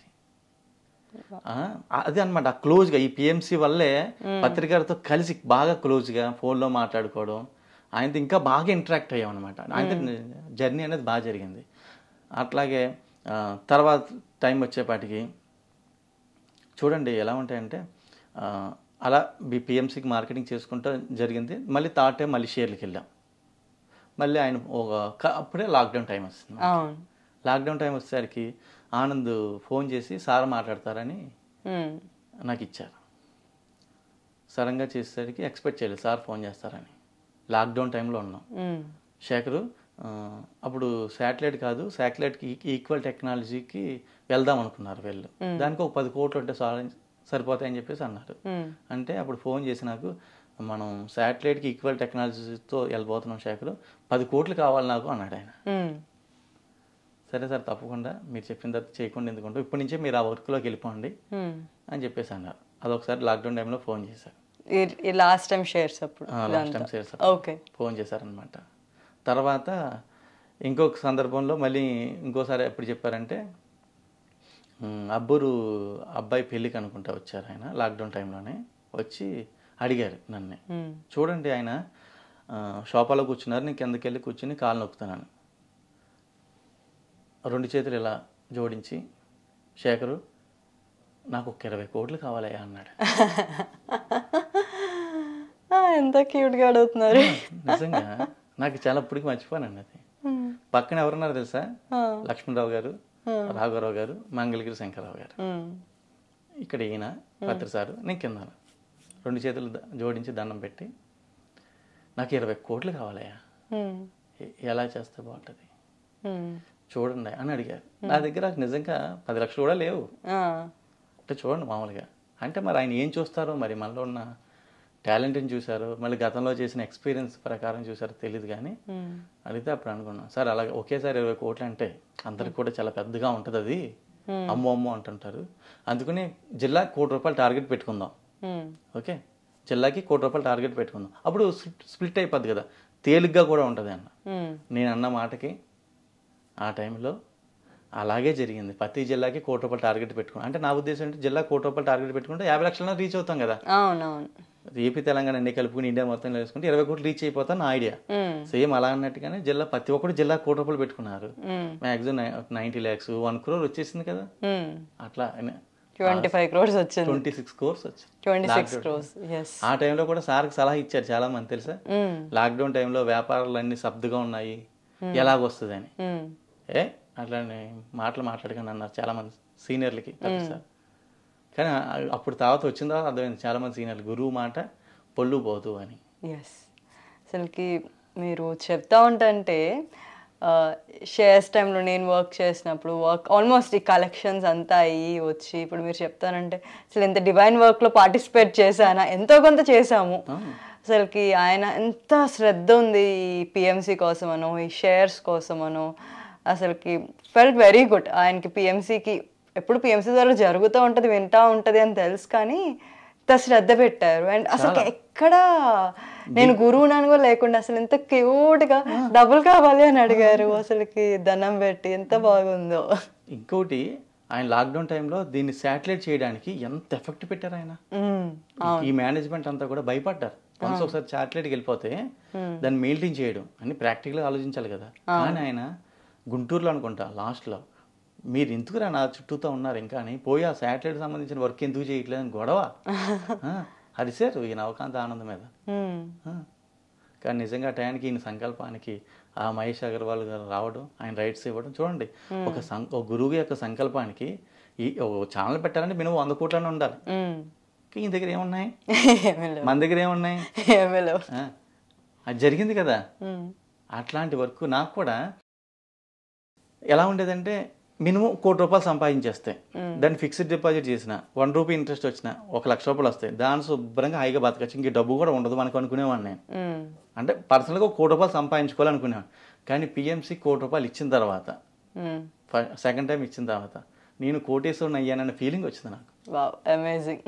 అదే అనమాట క్లోజ్గా ఈ పిఎంసి వల్లే పత్రికారితో కలిసి బాగా క్లోజ్గా ఫోన్లో మాట్లాడుకోవడం, ఆయనతో ఇంకా బాగా ఇంటరాక్ట్ అయ్యాం అనమాట. ఆయన జర్నీ అనేది బాగా జరిగింది. అట్లాగే తర్వాత టైం వచ్చేపాటికి చూడండి ఎలా ఉంటాయంటే అలా బి పిఎంసీకి మార్కెటింగ్ చేసుకుంటూ జరిగింది. మళ్ళీ థర్డ్ టైం మళ్ళీ షేర్లకి వెళ్ళాం. మళ్ళీ ఆయన ఒక అప్పుడే లాక్డౌన్ టైం వస్తుంది. లాక్డౌన్ టైం వచ్చేసరికి ఆనంద్ ఫోన్ చేసి సార్ మాట్లాడతారని నాకు ఇచ్చారు. సడన్గా చేసేసరికి ఎక్స్పెక్ట్ చేయలేదు సార్ ఫోన్ చేస్తారని. లాక్డౌన్ టైంలో ఉన్నాం. శేఖరు అప్పుడు శాటిలైట్ కాదు, శాటిలైట్కి ఈక్వల్ టెక్నాలజీకి వెళ్దాం అనుకున్నారు వీళ్ళు. దానికి ఒక పది కోట్లు ఉంటే సరిపోతాయని చెప్పేసి అన్నారు. అంటే అప్పుడు ఫోన్ చేసి నాకు మనం శాటిలైట్కి ఈక్వల్ టెక్నాలజీతో వెళ్ళిపోతున్నాం శేఖరు, పది కోట్లు కావాలి నాకు అన్నాడు ఆయన. సరే సార్ తప్పకుండా మీరు చెప్పిన తర్వాత చేయకుండా ఎందుకుంటాం, ఇప్పటి నుంచే మీరు ఆ వర్క్లోకి వెళ్ళిపోండి అని చెప్పేసి అన్నారు. అదొకసారి లాక్డౌన్ టైంలో ఫోన్ చేశారు. లాస్ట్ టైం షేర్స్ అప్పుడు లాస్ట్ టైం షేర్స్ ఫోన్ చేశారనమాట. తర్వాత ఇంకొక సందర్భంలో మళ్ళీ ఇంకోసారి ఎప్పుడు చెప్పారంటే అబ్బూరు అబ్బాయి పెళ్ళికి అనుకుంటా వచ్చారు ఆయన లాక్డౌన్ టైంలోనే. వచ్చి అడిగారు నన్నే, చూడండి ఆయన షాపాలో కూర్చున్నారు, నేను కిందకి వెళ్ళి కూర్చుని కాలు నొక్కుతున్నాను, రెండు చేతులు ఇలా జోడించి శేఖరు నాకు ఒక ఇరవై కోట్లు కావాలయ్యా అన్నాడు. ఎంత క్యూట్గా అడుగుతున్నారు. నిజంగా నాకు చాలా ఇప్పటికి మర్చిపోయానండి అది. పక్కన ఎవరున్నారు తెలుసా? లక్ష్మణరావు గారు, రాఘవరావు గారు, మంగళగిరి శంకరరావు గారు. ఇక్కడ ఈయన పత్రి సారు, నేను కింద రెండు చేతులు జోడించి దండం పెట్టి నాకు ఇరవై కోట్లు కావాలయ్యా, ఎలా చేస్తే బాగుంటుంది చూడండి అని అడిగారు. నా దగ్గర నిజంగా పది లక్షలు కూడా లేవు. అంటే చూడండి మామూలుగా అంటే మరి ఆయన ఏం చూస్తారో, మరి మనలో ఉన్న టాలెంట్ని చూశారు, మళ్ళీ గతంలో చేసిన ఎక్స్పీరియన్స్ ప్రకారం చూసారో తెలియదు. కానీ అడిగితే అప్పుడు అనుకున్నాను సార్ అలాగే ఒకేసారి ఇరవై కోట్లు అంటే అందరికి కూడా చాలా పెద్దగా ఉంటుంది, అది అమ్మో అమ్మో అంటుంటారు, అందుకని జిల్లాకి కోటి రూపాయలు టార్గెట్ పెట్టుకుందాం. ఓకే, జిల్లాకి కోటి రూపాయలు టార్గెట్ పెట్టుకుందాం, అప్పుడు స్ప్లిట్ అయిపోద్ది కదా, తేలిగ్గా కూడా ఉంటుంది అన్న. నేను అన్న మాటకి ఆ టైంలో అలాగే జరిగింది. ప్రతి జిల్లాకి కోటి రూపాయలు టార్గెట్ పెట్టుకున్నాం. అంటే నా ఉద్దేశం అంటే జిల్లా కోటి రూపాయలు టార్గెట్ పెట్టుకుంటే యాభై లక్షల రీచ్ అవుతాం కదా. ఏపీ తెలంగాణ అన్ని కలుపుకుని ఇండియా మొత్తం వేసుకుంటే ఇరవై కోట్లు రీచ్ అయిపోతాను నా ఐడియా. సేమ్ అలా అన్నట్టుగానే జిల్లా ప్రతి ఒక్కరు జిల్లా కోటి రూపాయలు పెట్టుకున్నారు. Maximum ninety lakhs one crore వచ్చేసింది కదా. అట్లా ట్వంటీ ఫైవ్ క్రోర్స్ వచ్చింది, ట్వంటీ సిక్స్ క్రోర్స్ వచ్చింది. ఆ టైంలో కూడా సార్కి సలహా ఇచ్చారు చాలా మంది తెలుసా, లాక్డౌన్ టైంలో వ్యాపారాలు అన్ని సబ్దుగా ఉన్నాయి ఎలాగొస్తుంది అని. ఏ అట్లానే మాటలు మాట్లాడకండి అన్నారు చాలా మంది సీనియర్లకి సార్. కానీ అప్పుడు తర్వాత వచ్చిన తర్వాత అర్థమైంది చాలా మంది సీనియర్లు గురువు మాట పొల్లు పోదు అని. ఎస్, అసలుకి మీరు చెప్తా ఉంటే షేర్స్ టైంలో నేను వర్క్ చేసినప్పుడు వర్క్ ఆల్మోస్ట్ ఈ కలెక్షన్స్ అంతా అయ్యి వచ్చి ఇప్పుడు మీరు చెప్తానంటే అసలు ఎంత డివైన్ వర్క్లో పార్టిసిపేట్ చేశానా, ఎంతో కొంత చేశాము. అసలుకి ఆయన ఎంత శ్రద్ధ ఉంది ఈ పిఎంసి కోసమనో ఈ షేర్స్ కోసమనో, అసలుకి ఫెల్ట్ వెరీ గుడ్. ఆయనకి పిఎంసికి ఎప్పుడు పిఎంసి ద్వారా జరుగుతూ ఉంటుంది, వింటూ ఉంటుంది అని తెలుసు, కానీ ఇంత శ్రద్ధ పెట్టారు. అండ్ అసలు ఎక్కడ నేను గురువునని కూడా లేకుండా అసలు ఎంత క్యూట్గా డబ్బులు కావాలి అని అడిగారు. అసలుకి దండం పెట్టి ఎంత బాగుందో. ఇంకోటి ఆయన లాక్డౌన్ టైంలో దీన్ని శాటిలైట్ చేయడానికి ఎంత ఎఫెక్ట్ పెట్టారు ఆయన. ఈ మేనేజ్మెంట్ అంతా కూడా భయపడ్డారు. వన్స్ ఒకసారి శాటిలైట్కి వెళ్ళిపోతే దాన్ని మెయింటైన్ చేయడం అని ప్రాక్టికల్గా ఆలోచించాలి కదా. కానీ ఆయన గుంటూరులో అనుకుంటా లాస్ట్లో మీరు ఎందుకురా నా చుట్టూతో ఉన్నారు ఇంకా అని పోయి ఆ శాటిలైట్ సంబంధించిన వర్క్ ఎందుకు చేయట్లేదు అని గొడవ అరిసారు ఈ నవకాంత ఆనందం మీద. కానీ నిజంగా టయానికి ఈయన సంకల్పానికి ఆ మహేష్ అగర్వాల్ గారు రావడం, ఆయన రైట్స్ ఇవ్వడం చూడండి. ఒక సం ఒక గురువు యొక్క సంకల్పానికి ఈ ఛానల్ పెట్టాలంటే మినిమం వంద కోట్లనే ఉండాలి. ఈయన దగ్గర ఏమున్నాయి, మన దగ్గర ఏమున్నాయి, అది జరిగింది కదా. అట్లాంటి వర్క్ నాకు కూడా ఎలా ఉండేదంటే మినిమం కోటి రూపాయలు సంపాదించేస్తే దాన్ని ఫిక్స్డ్ డిపాజిట్ చేసిన వన్ రూపీ ఇంట్రెస్ట్ వచ్చిన ఒక లక్ష రూపాయలు వస్తాయి, దాని శుభ్రంగా హాయిగా బతకచ్చు, ఇంక డబ్బు కూడా ఉండదు మనకు అనుకునేవాడిని నేను. అంటే పర్సనల్గా ఒక కోటి రూపాయలు సంపాదించుకోవాలనుకునేవాడిని. కానీ పిఎంసి కోటి రూపాయలు ఇచ్చిన తర్వాత సెకండ్ టైం ఇచ్చిన తర్వాత నేను కోటేశ్వరుని అయ్యానన్న ఫీలింగ్ వచ్చింది నాకు. అమేజింగ్.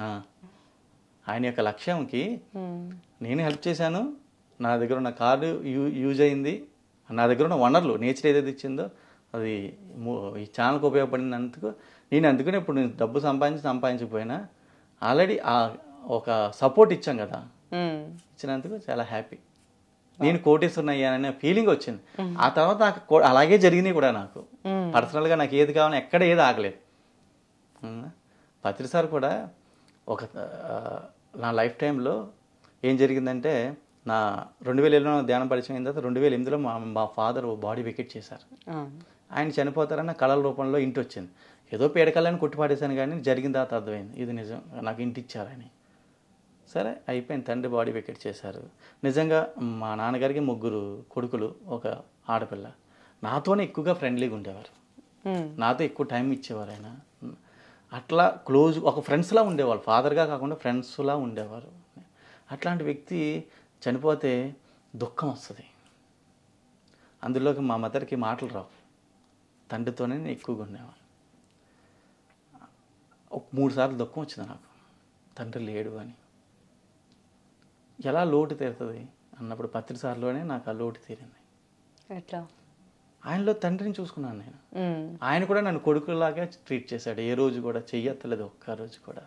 ఆయన యొక్క లక్ష్యంకి నేను హెల్ప్ చేశాను, నా దగ్గర ఉన్న కార్డు యూ యూజ్ అయింది, నా దగ్గర ఉన్న వనరులు నేచర్ ఏదైతే ఇచ్చిందో అది ఈ ఛానల్కి ఉపయోగపడినందుకు నేను అందుకని ఇప్పుడు నేను డబ్బు సంపాదించి సంపాదించకపోయినా ఆల్రెడీ ఆ ఒక సపోర్ట్ ఇచ్చాం కదా, ఇచ్చినందుకు చాలా హ్యాపీ. నేను కోటేశ్వరుని అయ్యాననే ఫీలింగ్ వచ్చింది. ఆ తర్వాత నాకు కో- అలాగే జరిగినాయి కూడా. నాకు పర్సనల్గా నాకు ఏది కావాలని ఎక్కడ ఏది ఆగలేదు. పత్రి సార్ కూడా ఒక ఆ, నా లైఫ్ టైంలో ఏం జరిగిందంటే, నా రెండు వేల ఏడులో ధ్యానం పరిచయం అయిన తర్వాత రెండు వేల ఎనిమిదిలో మా మా ఫాదర్ బాడీ వికెట్ చేశారు. ఆయన చనిపోతారన్న కళల రూపంలో ఇంటి వచ్చింది. ఏదో పీడకలని కొట్టిపాడేశాను కానీ జరిగిన తర్వాత అర్థమైంది ఇది నిజం, నాకు ఇంటి ఇచ్చారని. సరే అయిపోయింది, తండ్రి బాడీ వికెట్ చేశారు. నిజంగా మా నాన్నగారికి ముగ్గురు కొడుకులు, ఒక ఆడపిల్ల. నాతోనే ఎక్కువగా ఫ్రెండ్లీగా ఉండేవారు, నాతో ఎక్కువ టైం ఇచ్చేవారు ఆయన. అట్లా క్లోజ్, ఒక ఫ్రెండ్స్లా ఉండేవాళ్ళు, ఫాదర్గా కాకుండా ఫ్రెండ్స్లా ఉండేవారు. అట్లాంటి వ్యక్తి చనిపోతే దుఃఖం వస్తుంది. అందులోకి మా మదర్కి మాటలు రావు, తండ్రితోనే నేను ఎక్కువగా ఉండేవాళ్ళు. ఒక మూడు సార్లు దుఃఖం వచ్చింది నాకు, తండ్రి లేడు అని. ఎలా లోటు తీరుతుంది అన్నప్పుడు పత్రి సార్లోనే నాకు ఆ లోటు తీరింది. ఎట్లా? ఆయనలో తండ్రిని చూసుకున్నాను నేను. ఆయన కూడా నన్ను కొడుకులాగా ట్రీట్ చేశాడు, ఏ రోజు కూడా చెయ్యత్తలేదు ఒక్క రోజు కూడా.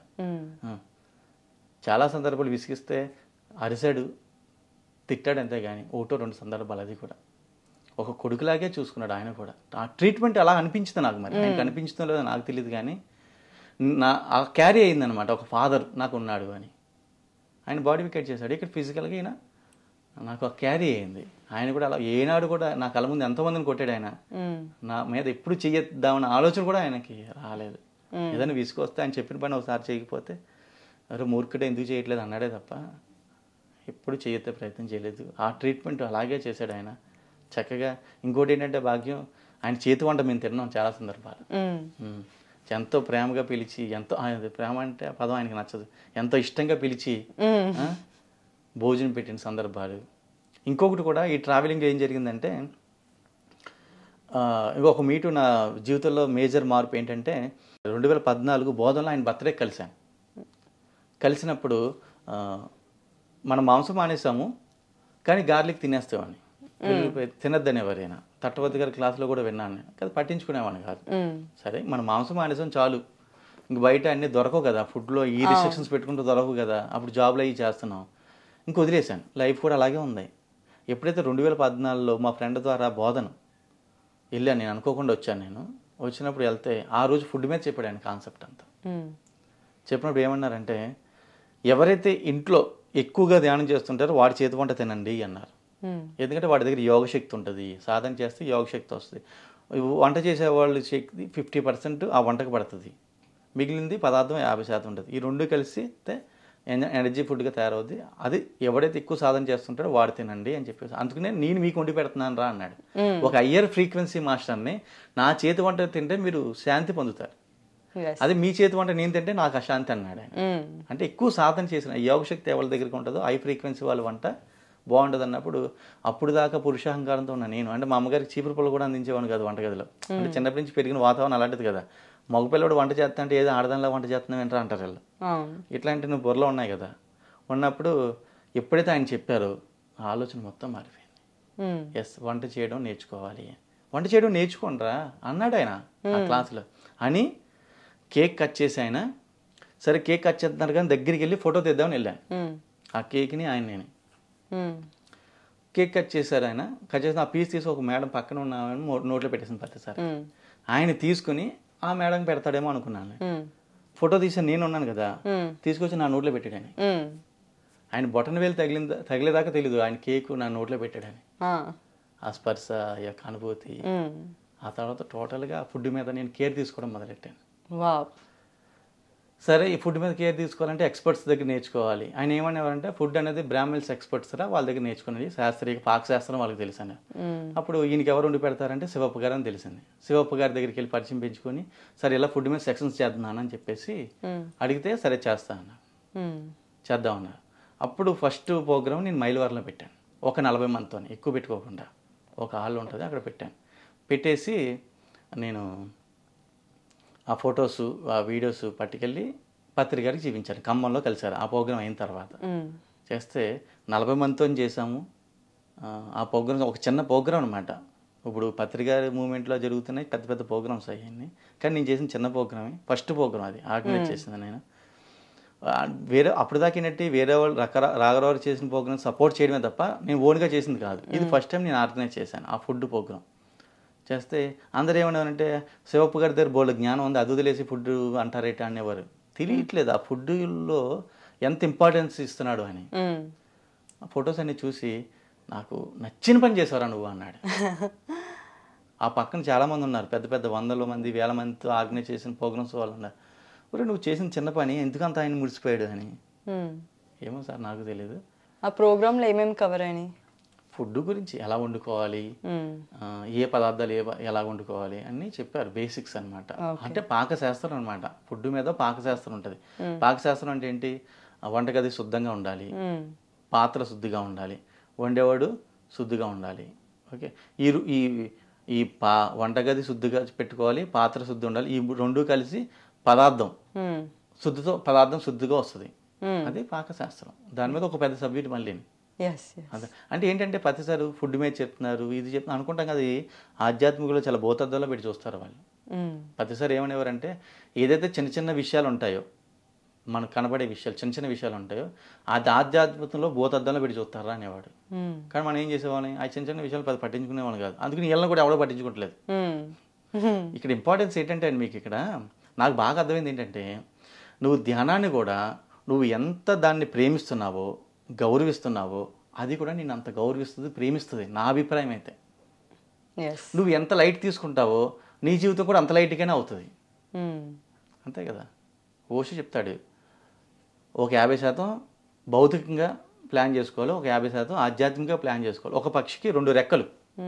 చాలా సందర్భాలు విసిగిస్తే అరిశాడు, తిట్టాడు, అంతే కానీ ఒకటో రెండు సందర్భాలు అది కూడా ఒక కొడుకులాగే చూసుకున్నాడు ఆయన కూడా. ఆ ట్రీట్మెంట్ అలా అనిపించింది నాకు. మరి ఆయనకు అనిపించడం లేదో నాకు తెలియదు కానీ నా ఆ క్యారీ అయిందనమాట, ఒక ఫాదర్ నాకు ఉన్నాడు అని. ఆయన బాడీ వికెట్ చేశాడు, ఇక్కడ ఫిజికల్గా అయినా నాకు ఆ క్యారీ అయింది. ఆయన కూడా అలా ఏనాడు కూడా నా కళ్ళ ముందు ఎంతోమందిని కొట్టాడు ఆయన, నా మీద ఎప్పుడు చెయ్యద్దామన్న ఆలోచన కూడా ఆయనకి రాలేదు. ఏదైనా విసుకొస్తే ఆయన చెప్పిన పని ఒకసారి చేయకపోతే అరే మూర్ఖుడే ఎందుకు చేయట్లేదు అన్నాడే తప్ప ఎప్పుడు చేయొద్దే ప్రయత్నం చేయలేదు. ఆ ట్రీట్మెంట్ అలాగే చేశాడు ఆయన చక్కగా. ఇంకోటి ఏంటంటే భాగ్యం, ఆయన చేతి వంట మేము తిన్నాం చాలా సందర్భాలు. ఎంతో ప్రేమగా పిలిచి, ఎంతో ప్రేమ అంటే ఆ పదం ఆయనకి నచ్చదు, ఎంతో ఇష్టంగా పిలిచి భోజనం పెట్టిన సందర్భాలు. ఇంకొకటి కూడా ఈ ట్రావెలింగ్ ఏం జరిగిందంటే, ఇంకొక మీటు నా జీవితంలో మేజర్ మార్పు ఏంటంటే, రెండు వేల పద్నాలుగు బోధనలో ఆయన బర్త్డే కలిశాను. కలిసినప్పుడు మనం మాంసం మానేసాము కానీ గార్లిక్ తినేస్తామని, తినద్దనేవారు ఆయన. తట్టవద్దు గారి క్లాస్లో కూడా విన్నాను నేను, కదా పట్టించుకునేవాడిని కాదు. సరే మనం మాంసం మానేసాం చాలు, ఇంక బయట అన్నీ దొరకవు కదా, ఫుడ్లో ఈ రిస్ట్రిక్షన్స్ పెట్టుకుంటూ దొరకవు కదా, అప్పుడు జాబ్లో అవి చేస్తున్నాం, ఇంక వదిలేశాను. లైఫ్ కూడా అలాగే ఉంది. ఎప్పుడైతే రెండు వేల పద్నాలుగులో మా ఫ్రెండ్ ద్వారా బోధన వెళ్ళాను, నేను అనుకోకుండా వచ్చాను. నేను వచ్చినప్పుడు వెళ్తే ఆ రోజు ఫుడ్ మీద చెప్పాడు ఆయన కాన్సెప్ట్ అంతా. చెప్పినప్పుడు ఏమన్నారంటే, ఎవరైతే ఇంట్లో ఎక్కువగా ధ్యానం చేస్తుంటారో వాడి చేతి వంట తినండి అన్నారు. ఎందుకంటే వాడి దగ్గర యోగశక్తి ఉంటుంది, సాధన చేస్తే యోగశక్తి వస్తుంది. వంట చేసేవాళ్ళు శక్తి ఫిఫ్టీ పర్సెంట్ ఆ వంటకు పడుతుంది, మిగిలింది పదార్థం యాభై శాతం ఉంటుంది. ఈ రెండు కలిసితే ఎనర్జీ ఫుడ్గా తయారవుద్ది. అది ఎవడైతే ఎక్కువ సాధన చేస్తుంటాడో వాడు తినండి అని చెప్పేసి, అందుకనే నేను మీకు వండి పెడుతున్నాను రా అన్నాడు. ఒక హయ్యర్ ఫ్రీక్వెన్సీ మాస్టర్ని నా చేతి వంట తింటే మీరు శాంతి పొందుతారు, అది మీ చేతి వంట నేను తింటే నాకు అశాంతి అన్నాడు ఆయన. అంటే ఎక్కువ సాధన చేసిన యోగశక్తి ఎవరి దగ్గరికి ఉంటుందో హై ఫ్రీక్వెన్సీ వాళ్ళ వంట బాగుంటుంది అన్నప్పుడు, అప్పుడు దాకా పురుషాహంకారంతో ఉన్నా నేను. అంటే మా అమ్మగారికి చీపురు పళ్ళు కూడా అందించేవాడిని కాదు వంటగదిలో. అంటే చిన్నప్పటి నుంచి పెరిగిన వాతావరణం అలాంటిది కదా. మగపిల్లడు వంట చేస్తా అంటే ఏదో ఆడదానిలా వంట చేస్తున్నావు ఏంట్రా అంటారు వాళ్ళు. ఇట్లాంటి నువ్వు బుర్రలో ఉన్నాయి కదా. ఉన్నప్పుడు ఎప్పుడైతే ఆయన చెప్పారో ఆలోచన మొత్తం మారిపోయింది. ఎస్, వంట చేయడం నేర్చుకోవాలి, వంట చేయడం నేర్చుకోండిరా అన్నాడు ఆయన ఆ క్లాసులో అని. కేక్ కట్ చేసి ఆయన, సరే కేక్ కట్ చేస్తున్నారు కానీ దగ్గరికి వెళ్ళి ఫోటో తీద్దామని వెళ్ళాను. ఆ కేక్ని ఆయన నేను కేక్ కట్ చేశారు ఆయన. కట్ చేసిన ఆ పీస్ తీసి ఒక మేడం పక్కన ఉన్న నోట్లో పెట్టేసింది ప్రతిసారి. ఆయన తీసుకుని ఆ మేడం పెడతాడేమో అనుకున్నాను. ఫోటో తీసి నేను ఉన్నాను కదా, తీసుకొచ్చి నా నోట్లో పెట్టాడని. ఆయన బొటన వేలు తగిలిందా తగిలేదాకా తెలీదు ఆయన కేక్ నా నోట్లో పెట్టాడని. ఆ స్పర్శ, ఆ యొక్క అనుభూతి, ఆ తర్వాత టోటల్గా ఫుడ్ మీద నేను కేర్ తీసుకోవడం మొదలెట్టాను. సరే ఈ ఫుడ్ మీద కేర్ తీసుకోవాలంటే ఎక్స్పర్ట్స్ దగ్గర నేర్చుకోవాలి. ఆయన ఏమనేవారంటే, ఫుడ్ అనేది బ్రాహ్మిన్స్ ఎక్స్పర్ట్స్ రా వాళ్ళ దగ్గర నేర్చుకునేది, శాస్త్రీయ పాకశాస్త్రం వాళ్ళకి తెలుసు అని. అప్పుడు ఈయనకి ఎవరు ఉండి పెడతారంటే శివప్ప గారు అని తెలిసింది. శివప్ప గారి దగ్గరికి వెళ్ళి పరిచయం పెంచుకొని, సరే ఇలా ఫుడ్ మీద సెక్షన్స్ చేద్దాను అని చెప్పేసి అడిగితే సరే చేస్తా అన్నారు, చేద్దామన్నారు. అప్పుడు ఫస్ట్ ప్రోగ్రామ్ నేను మైలవరంలో పెట్టాను, ఒక నలభై మందితో, ఎక్కువ పెట్టుకోకుండా. ఒక హాల్ ఉంటుంది అక్కడ పెట్టాను. పెట్టేసి నేను ఆ ఫొటోస్ ఆ వీడియోస్ పట్టుకెళ్ళి పత్రి గారికి చూపించాను. ఖమ్మంలో కలిశారు ఆ ప్రోగ్రాం అయిన తర్వాత. చేస్తే నలభై మందితో చేసాము ఆ ప్రోగ్రామ్. ఒక చిన్న ప్రోగ్రామ్ అనమాట. ఇప్పుడు పత్రి గారి మూమెంట్లో జరుగుతున్నాయి పెద్ద పెద్ద ప్రోగ్రామ్స్ అయ్యాయి, కానీ నేను చేసిన చిన్న ప్రోగ్రామే, ఫస్ట్ ప్రోగ్రామ్ అది ఆర్గనైజ్ చేసింది నేను. వేరే అప్పుడు దాకా ఏంటంటే వేరే వాళ్ళు రకర రాఘరావు చేసిన ప్రోగ్రామ్ సపోర్ట్ చేయడమే తప్ప నేను ఓన్గా చేసింది కాదు. ఇది ఫస్ట్ టైం నేను ఆర్గనైజ్ చేశాను ఆ ఫుడ్ ప్రోగ్రామ్ చేస్తే అందరూ ఏమన్నారంటే శివప్ప గారి దగ్గర బోల్డ్ జ్ఞానం ఉంది, అది వదిలేసి ఫుడ్ అంటారేట అనేవారు. తెలియట్లేదు ఆ ఫుడ్లో ఎంత ఇంపార్టెన్స్ ఇస్తున్నాడు అని. ఆ ఫొటోస్ అన్ని చూసి నాకు నచ్చిన పని చేసావురా నువ్వు అన్నాడు. ఆ పక్కన చాలామంది ఉన్నారు, పెద్ద పెద్ద వందల మంది వేల మందితో ఆర్గనైజ్ చేసిన ప్రోగ్రామ్స్ వాళ్ళు ఉన్నారు. ఒరే నువ్వు చేసిన చిన్న పని ఎందుకంత ఆయన ముడిచిపోయాడు అని. ఏమో సార్ నాకు తెలియదు. ఆ ప్రోగ్రాంలో ఏమేమి కవర్ అయినాయి? ఫుడ్ గురించి ఎలా వండుకోవాలి, ఏ పదార్థాలు ఏ ఎలా వండుకోవాలి అన్నీ చెప్పారు, బేసిక్స్ అనమాట. అంటే పాకశాస్త్రం అనమాట. ఫుడ్ మీద పాకశాస్త్రం ఉంటుంది. పాకశాస్త్రం అంటే ఏంటి, వంటగది శుద్ధంగా ఉండాలి, పాత్ర శుద్ధిగా ఉండాలి, వండేవాడు శుద్ధిగా ఉండాలి. ఓకే, ఈ ఈ ఈ పా వంటగది శుద్ధిగా పెట్టుకోవాలి, పాత్ర శుద్ధి ఉండాలి. ఈ రెండు కలిసి పదార్థం శుద్ధితో పదార్థం శుద్ధిగా వస్తుంది. అది పాకశాస్త్రం. దాని మీద ఒక పెద్ద సబ్జెక్ట్ మళ్ళీ. అదే అంటే ఏంటంటే ప్రతిసారి ఫుడ్ మీద చెప్తున్నారు, ఇది చెప్తున్నారు అనుకుంటాం కదా. ఆధ్యాత్మికలో చాలా భూతద్దంలో పెట్టి చూస్తారు వాళ్ళు. ప్రతిసారి ఏమనేవారంటే ఏదైతే చిన్న చిన్న విషయాలు ఉంటాయో, మనకు కనబడే విషయాలు చిన్న చిన్న విషయాలు ఉంటాయో అది ఆధ్యాత్మికంలో భూతద్దంలో పెట్టి చూస్తారా అనేవాడు. కానీ మనం ఏం చేసేవాళ్ళని ఆ చిన్న చిన్న విషయాలు పెద్ద పట్టించుకునేవాళ్ళు కాదు. అందుకని వీళ్ళని కూడా ఎవడో పట్టించుకోవట్లేదు. ఇక్కడ ఇంపార్టెన్స్ ఏంటంటే మీకు ఇక్కడ నాకు బాగా అర్థమైంది ఏంటంటే, నువ్వు ధ్యానాన్ని కూడా నువ్వు ఎంత దాన్ని ప్రేమిస్తున్నావో గౌరవిస్తున్నావో అది కూడా నేను అంత గౌరవిస్తుంది, ప్రేమిస్తుంది నా అభిప్రాయం అయితే. నువ్వు ఎంత లైట్ తీసుకుంటావో నీ జీవితం కూడా అంత లైట్గానే అవుతుంది. అంతే కదా. ఓషి చెప్తాడు, ఒక యాభై శాతం భౌతికంగా ప్లాన్ చేసుకోవాలి, ఒక యాభై శాతం ఆధ్యాత్మికంగా ప్లాన్ చేసుకోవాలి. ఒక పక్షికి రెండు రెక్కలు,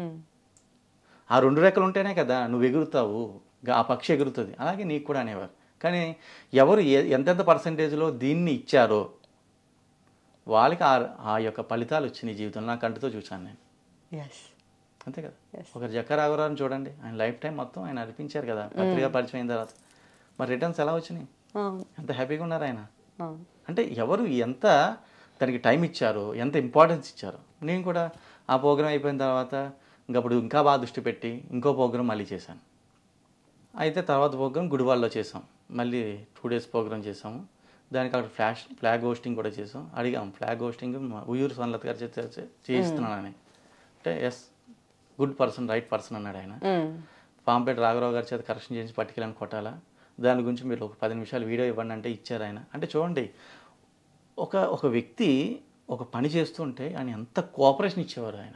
ఆ రెండు రెక్కలు ఉంటేనే కదా నువ్వు ఎగురుతావు, ఆ పక్షి ఎగురుతుంది. అలాగే నీకు కూడా అనేవారు. కానీ ఎవరు ఎంతెంత పర్సంటేజ్లో దీన్ని ఇచ్చారో వాళ్ళకి ఆ ఆ యొక్క ఫలితాలు వచ్చినాయి జీవితంలో. నా కంటితో చూశాను నేను. అంతే కదా. ఒకరు జక్క రాఘవరావుని చూడండి, ఆయన లైఫ్ టైం మొత్తం ఆయన అర్పించారు కదా పత్రిగా పరిచయం అయిన తర్వాత. మరి రిటర్న్స్ ఎలా వచ్చినాయి, ఎంత హ్యాపీగా ఉన్నారు ఆయన. అంటే ఎవరు ఎంత దానికి టైం ఇచ్చారో, ఎంత ఇంపార్టెన్స్ ఇచ్చారో. నేను కూడా ఆ ప్రోగ్రామ్ అయిపోయిన తర్వాత ఇంకప్పుడు ఇంకా బాగా దృష్టి పెట్టి ఇంకో ప్రోగ్రామ్ మళ్ళీ చేశాను. అయితే తర్వాత ప్రోగ్రామ్ గుడివాళ్ళలో చేసాం, మళ్ళీ టూ డేస్ ప్రోగ్రామ్ చేసాము. దానికి అక్కడ ఫ్లాష్ ఫ్లాగ్ హోస్టింగ్ కూడా చేసాం. అడిగాం ఫ్లాగ్ హోస్టింగ్ ఉయ్యూరు సోనలత గారు చేయిస్తున్నానని. అంటే yes, good person, right person అన్నాడు ఆయన. పాంపేట రాఘరావు గారి చేత కరెక్షన్ చేసి పట్టుకెళ్ళని కొట్టాలా, దాని గురించి మీరు ఒక పది నిమిషాలు వీడియో ఇవ్వండి అంటే ఇచ్చారు ఆయన. అంటే చూడండి, ఒక ఒక వ్యక్తి ఒక పని చేస్తుంటే ఆయన ఎంత కోఆపరేషన్ ఇచ్చేవారు ఆయన.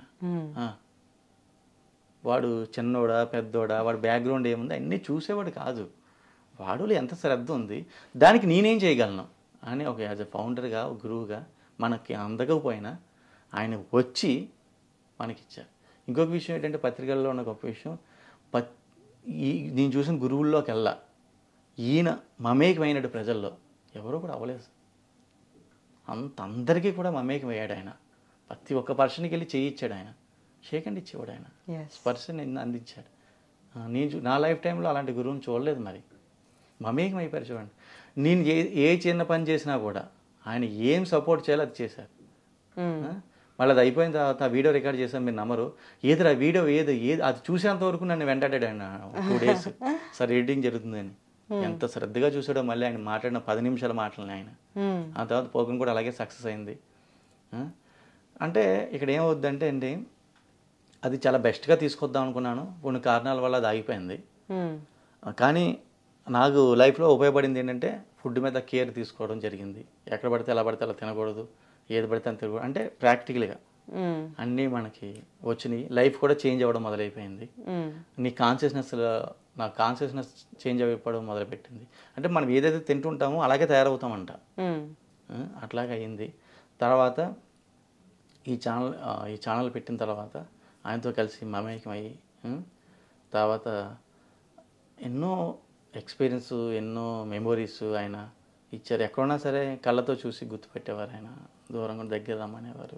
వాడు చిన్నోడా పెద్దోడా, వాడు బ్యాక్గ్రౌండ్ ఏముంది అన్నీ చూసేవాడు కాదు. వాడులో ఎంత శ్రద్ధ ఉంది, దానికి నేనేం చేయగలను అని ఒక యాజ్ ఎ ఫౌండర్గా, ఒక గురువుగా మనకి అందకపోయినా ఆయన వచ్చి మనకిచ్చారు. ఇంకొక విషయం ఏంటంటే పత్రికల్లో ఉన్న గొప్ప విషయం, పత్ ఈ నేను చూసిన గురువుల్లోకి వెళ్ళా ఈయన మమేకమైనడు ప్రజల్లో ఎవరో కూడా అవ్వలేదు. అంత అందరికీ కూడా మమేకమయ్యాడు ఆయన. ప్రతి ఒక్క పర్సన్కి వెళ్ళి చేయించాడు ఆయన, షేకండి ఇచ్చేవాడు ఆయన, పర్సన్ అందించాడు. నేను నా లైఫ్ టైంలో అలాంటి గురువుని చూడలేదు. మరి మమేకం అయిపోయారు చూడండి. నేను ఏ ఏ చిన్న పని చేసినా కూడా ఆయన ఏం సపోర్ట్ చేయాలో అది చేశారు. మళ్ళీ అది అయిపోయిన తర్వాత ఆ వీడియో రికార్డ్ చేశాను, మీరు నమ్మరు. ఏది ఆ వీడియో ఏది ఏది అది చూసేంత వరకు నన్ను వెంటాడాడు ఆయన టూ డేస్ సార్ ఎడిటింగ్ జరుగుతుందని. ఎంత శ్రద్ధగా చూసాడో. మళ్ళీ ఆయన మాట్లాడిన పది నిమిషాల మాటలని ఆయన. ఆ తర్వాత ప్రోగ్రామ్ కూడా అలాగే సక్సెస్ అయింది. అంటే ఇక్కడ ఏమవుద్దంటే అండి, అది చాలా బెస్ట్గా తీసుకొద్దాం అనుకున్నాను, కొన్ని కారణాల వల్ల అది ఆగిపోయింది. కానీ నాకు లైఫ్లో ఉపయోగపడింది ఏంటంటే ఫుడ్ మీద కేర్ తీసుకోవడం జరిగింది. ఎక్కడ పడితే ఎలా పడితే అలా తినకూడదు, ఏది పడితే అని తినకూడదు. అంటే ప్రాక్టికల్గా అన్నీ మనకి వచ్చినాయి. లైఫ్ కూడా చేంజ్ అవ్వడం మొదలైపోయింది. నీ కాన్షియస్నెస్, నా కాన్షియస్నెస్ చేంజ్ అయిపోవడం మొదలుపెట్టింది. అంటే మనం ఏదైతే తింటుంటామో అలాగే తయారవుతామంట. అట్లాగే అయింది. తర్వాత ఈ ఛానల్ ఈ ఛానల్ పెట్టిన తర్వాత ఆయనతో కలిసి మమేకమయ్యి తర్వాత ఎన్నో ఎక్స్పీరియన్స్, ఎన్నో మెమోరీస్ ఆయన ఇచ్చారు. ఎక్కడున్నా సరే కళ్ళతో చూసి గుర్తుపెట్టేవారు ఆయన. దూరంగా దగ్గర రమ్మనేవారు.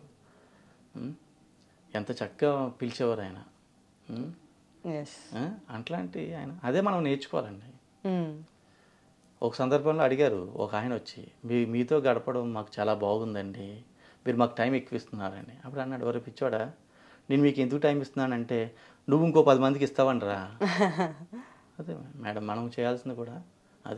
ఎంత చక్కగా పిలిచేవారు ఆయన. అట్లాంటి ఆయన అదే మనం నేర్చుకోవాలండి. ఒక సందర్భంలో అడిగారు ఒక ఆయన వచ్చి, మీ మీతో గడపడం మాకు చాలా బాగుందండి, మీరు మాకు టైం ఎక్కువ ఇస్తున్నారని. అప్పుడు అన్నాడు, ఎవరు పిచ్చోడా, నేను మీకు ఎందుకు టైం ఇస్తున్నానంటే నువ్వు ఇంకో పది మందికి ఇస్తావనరా. అదే మేడం మనం చేయాల్సింది కూడా అదే.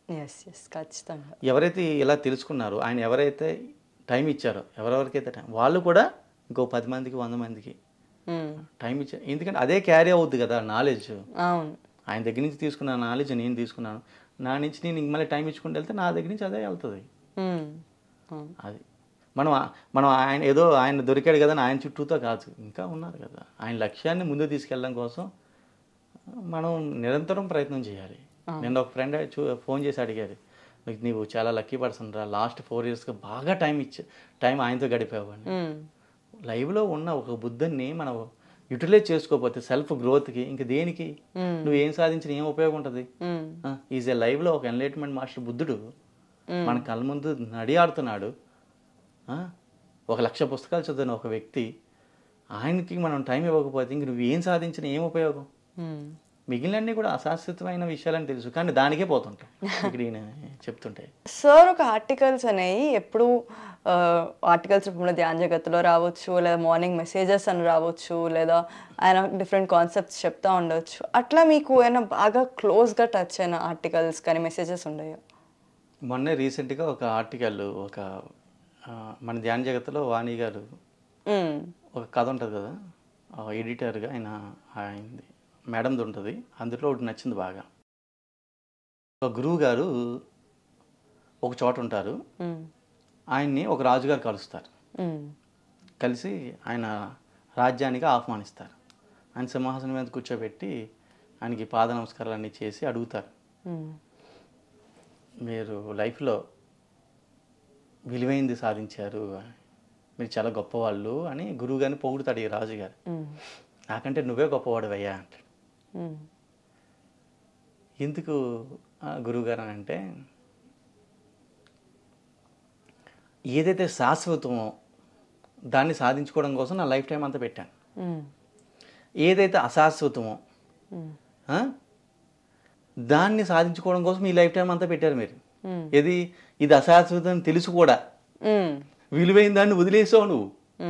ఎస్ ఎస్ ఖచ్చితంగా. ఎవరైతే ఇలా తెలుసుకున్నారో, ఆయన ఎవరైతే టైం ఇచ్చారో, ఎవరెవరికైతే టైం, వాళ్ళు కూడా ఇంకో పది మందికి వంద మందికి టైం ఇచ్చారు. ఎందుకంటే అదే క్యారీ అవుద్ది కదా నాలెడ్జ్. అవును, ఆయన దగ్గర నుంచి తీసుకున్న నాలెడ్జ్ నేను తీసుకున్నాను, నా నుంచి నేను ఇంక మళ్ళీ టైం ఇచ్చుకుంటూ వెళ్తే నా దగ్గర నుంచి అదే వెళ్తుంది. అది మనం మనం ఆయన ఏదో ఆయన దొరికాడు కదా ఆయన చుట్టూతో కాదు, ఇంకా ఉన్నారు కదా. ఆయన లక్ష్యాన్ని ముందుకు తీసుకెళ్ళడం కోసం మనం నిరంతరం ప్రయత్నం చేయాలి. నేను ఒక ఫ్రెండ్ చూ ఫోన్ చేసి అడిగారు, నీవు చాలా లక్కీ పర్సన్ రా, లాస్ట్ ఫోర్ ఇయర్స్గా బాగా టైం ఇచ్చా టైం ఆయనతో గడిపావు అని. లైవ్లో ఉన్న ఒక బుద్ధుని మనం యూటిలైజ్ చేసుకోకపోతే సెల్ఫ్ గ్రోత్కి ఇంక దేనికి, నువ్వు ఏం సాధించిన ఏం ఉపయోగం ఉంటుంది? ఈజ్ ఏ లైవ్లో ఒక ఎన్లైట్మెంట్ మాస్టర్ బుద్ధుడు మన కళ్ళ ముందు నడియాడుతున్నాడు. ఒక లక్ష పుస్తకాలు చదివిన ఒక వ్యక్తి, ఆయనకి మనం టైం ఇవ్వకపోతే ఇంక నువ్వు ఏం సాధించిన ఏం ఉపయోగం? మిగిలినన్నీ కూడా అశాశ్వతమైన విషయాలని తెలుసు, కానీ దానికే పోతుంటాం ఇక్కడ ఈయన చెప్తుంటే. సార్ ఒక ఆర్టికల్స్ అనేవి ఎప్పుడు ఆర్టికల్స్ రూపంలో ధ్యాన జగత్తులో రావచ్చు, లేదా మార్నింగ్ మెసేజెస్ అని రావచ్చు, లేదా ఆయన డిఫరెంట్ కాన్సెప్ట్స్ చెప్తా ఉండవచ్చు. అట్లా మీకు ఏమైనా బాగా క్లోజ్గా టచ్ అయిన ఆర్టికల్స్ కానీ మెసేజెస్ ఉన్నాయో? మొన్నే రీసెంట్గా ఒక ఆర్టికల్, ఒక మన ధ్యాన జగత్తులో వాణి గారు ఒక కథ ఉంటుంది కదా, ఎడిటర్గా ఆయన అయింది, మేడంది ఉంటుంది. అందులో ఒకటి నచ్చింది బాగా. ఒక గురువు గారు ఒక చోట ఉంటారు, ఆయన్ని ఒక రాజుగారు కలుస్తారు. కలిసి ఆయన రాజ్యానికి ఆహ్వానిస్తారు. ఆయన సింహాసనం మీద కూర్చోబెట్టి ఆయనకి పాద నమస్కారాలు అన్నీ చేసి అడుగుతారు, మీరు లైఫ్లో విలువైంది సాధించారు, మీరు చాలా గొప్పవాళ్ళు అని గురువు గారిని పొగుడుతాడు ఈ రాజుగారు. నాకంటే నువ్వే గొప్పవాడువయ్యా అంటాడు. ఎందుకు గురువుగారు అని అంటే, ఏదైతే శాశ్వతమో దాన్ని సాధించుకోవడం కోసం నా లైఫ్ టైం అంతా పెట్టాను. ఏదైతే అశాశ్వతమో దాన్ని సాధించుకోవడం కోసం ఈ లైఫ్ టైం అంతా పెట్టారు మీరు. ఇది ఇది అశాశ్వతం తెలుసు కూడా విలువైన దాన్ని వదిలేసావు నువ్వు.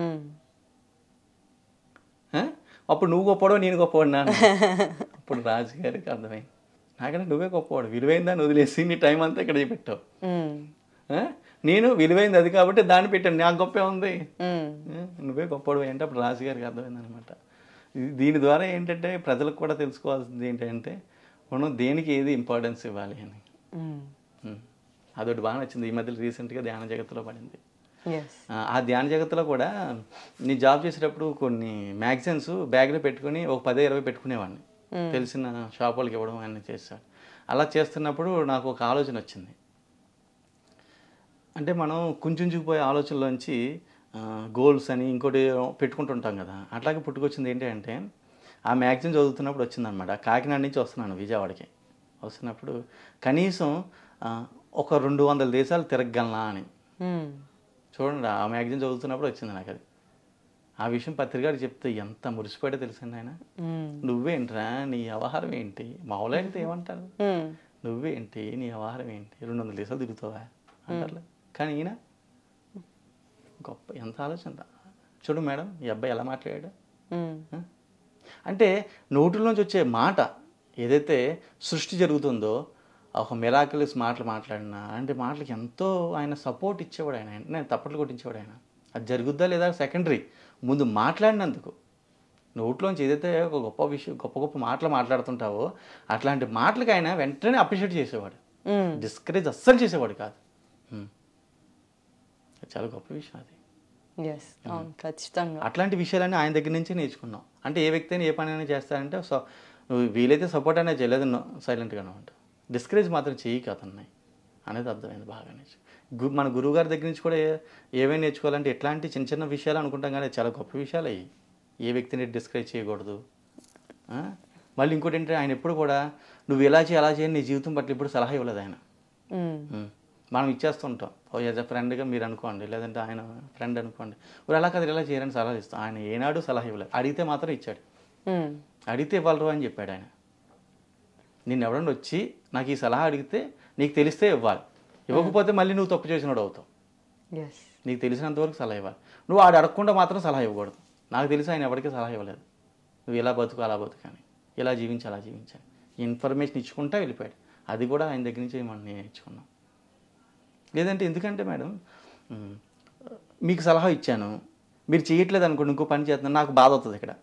అప్పుడు నువ్వు గొప్పవాడు, నేను గొప్పవాడినా? అప్పుడు రాజుగారికి అర్థమైంది, నాకంటే నువ్వే గొప్పవాడు, విలువైన దాన్ని వదిలేసి నీ టైం అంతా ఇక్కడ పెట్టావు. నేను విలువైంది అది కాబట్టి దాన్ని పెట్టాను, నాకు గొప్పే ఉంది, నువ్వే గొప్పవాడు అంటే అప్పుడు రాజుగారికి అర్థమైంది అనమాట. దీని ద్వారా ఏంటంటే ప్రజలకు కూడా తెలుసుకోవాల్సింది ఏంటంటే మనం దేనికి ఏది ఇంపార్టెన్స్ ఇవ్వాలి అని. అదొకటి బాగా నచ్చింది. ఈ మధ్యలో రీసెంట్గా ధ్యాన జగత్తులో పడింది. ఆ ధ్యాన జగత్తులో కూడా నేను జాబ్ చేసేటప్పుడు కొన్ని మ్యాగజైన్స్ బ్యాగ్లో పెట్టుకుని ఒక పదే ఇరవై పెట్టుకునేవాడిని, తెలిసిన షాప్ వాళ్ళకి ఇవ్వడం అన్నీ చేస్తాను. అలా చేస్తున్నప్పుడు నాకు ఒక ఆలోచన వచ్చింది. అంటే మనం కుంచుకుపోయే ఆలోచనలోంచి గోల్స్ అని ఇంకోటి పెట్టుకుంటుంటాం కదా, అట్లాగే పుట్టుకొచ్చింది ఏంటి అంటే ఆ మ్యాగజైన్ చదువుతున్నప్పుడు వచ్చిందనమాట. కాకినాడ నుంచి వస్తున్నాను విజయవాడకి, వస్తున్నప్పుడు కనీసం ఒక రెండు వందల దేశాలు తిరగగలనా అని. చూడండి, ఆ మ్యాగజైన్ చదువుతున్నప్పుడు వచ్చింది నాకు అది. ఆ విషయం పత్రికాడికి చెప్తే ఎంత మురిసిపోయాడో తెలుసండి ఆయన. నువ్వేంట్రా నీ వ్యవహారం ఏంటి, మామూలు అయితే ఏమంటారు, నువ్వేంటి నీ వ్యవహారం ఏంటి, రెండు వందల దేశాలు తిరుగుతావా అంటారు. కానీ ఈయన గొప్ప, ఎంత ఆలోచన. చూడు మేడం ఈ అబ్బాయి ఎలా మాట్లాడాడు అంటే, నోటిలోంచి వచ్చే మాట ఏదైతే సృష్టి జరుగుతుందో, ఒక మిరాకిల్స్ మాటలు మాట్లాడినా అంటే మాటలకి ఎంతో ఆయన సపోర్ట్ ఇచ్చేవాడు. ఆయన నేను తప్పట్లు కొట్టించేవాడు. ఆయన అది జరుగుద్దా లేదా సెకండరీ, ముందు మాట్లాడినందుకు నోట్లోంచి ఏదైతే ఒక గొప్ప విషయం గొప్ప గొప్ప మాటలు మాట్లాడుతుంటావో అట్లాంటి మాటలకి ఆయన వెంటనే అప్రిషియేట్ చేసేవాడు, డిస్కరేజ్ అస్సలు చేసేవాడు కాదు. చాలా గొప్ప విషయం అది. ఖచ్చితంగా అట్లాంటి విషయాలన్నీ ఆయన దగ్గర నుంచే నేర్చుకున్నాం. అంటే ఏ వ్యక్తి అయినా ఏ పని అయినా చేస్తారంటే సో నువ్వు వీలైతే సపోర్ట్ అనేది చేయలేదు, సైలెంట్గానే ఉంటావు, డిస్కరేజ్ మాత్రం చేయక అతన్ని అనేది అర్థమైంది బాగా. గు మన గురువుగారి దగ్గర నుంచి కూడా ఏవైనా నేర్చుకోవాలంటే ఎట్లాంటి చిన్న చిన్న విషయాలు అనుకుంటాం కానీ చాలా గొప్ప విషయాలు అయ్యి. ఏ వ్యక్తిని డిస్కరేజ్ చేయకూడదు. మళ్ళీ ఇంకోటి ఏంటంటే ఆయన ఎప్పుడు కూడా నువ్వు ఎలా చేయి అలా చేయని నీ జీవితం పట్ల ఇప్పుడు సలహా ఇవ్వలేదు ఆయన. మనం ఇచ్చేస్తుంటాం, ఓ యాజ్ అ ఫ్రెండ్గా మీరు అనుకోండి, లేదంటే ఆయన ఫ్రెండ్ అనుకోండి, ఇప్పుడు ఎలా కదా ఇలా చేయరని సలహా ఇస్తాం. ఆయన ఏనాడు సలహా ఇవ్వలేదు, అడిగితే మాత్రం ఇచ్చాడు. అడిగితే ఇవ్వరు అని చెప్పాడు ఆయన. నిన్ను ఎవడన్నా వచ్చి నాకు ఈ సలహా అడిగితే నీకు తెలిస్తే ఇవ్వాలి, ఇవ్వకపోతే మళ్ళీ నువ్వు తప్పు చేసినోడు అవుతావు. నీకు తెలిసినంతవరకు సలహా ఇవ్వాలి, నువ్వు ఆడు అడగకుండా మాత్రం సలహా ఇవ్వకూడదు. నాకు తెలిసి ఆయన ఎవరికీ సలహా ఇవ్వలేదు, నువ్వు ఇలా బతుకు అలా బతుకు అని, ఇలా జీవించి అలా జీవించాలి, ఇన్ఫర్మేషన్ ఇచ్చుకుంటా వెళ్ళిపోయాడు. అది కూడా ఆయన దగ్గర నుంచి మనం నేర్చుకున్నాం. లేదంటే ఎందుకంటే మేడం మీకు సలహా ఇచ్చాను, మీరు చేయట్లేదు అనుకోండి, ఇంకో పని చేస్తున్నాను, నాకు బాధ అవుతుంది ఇక్కడ.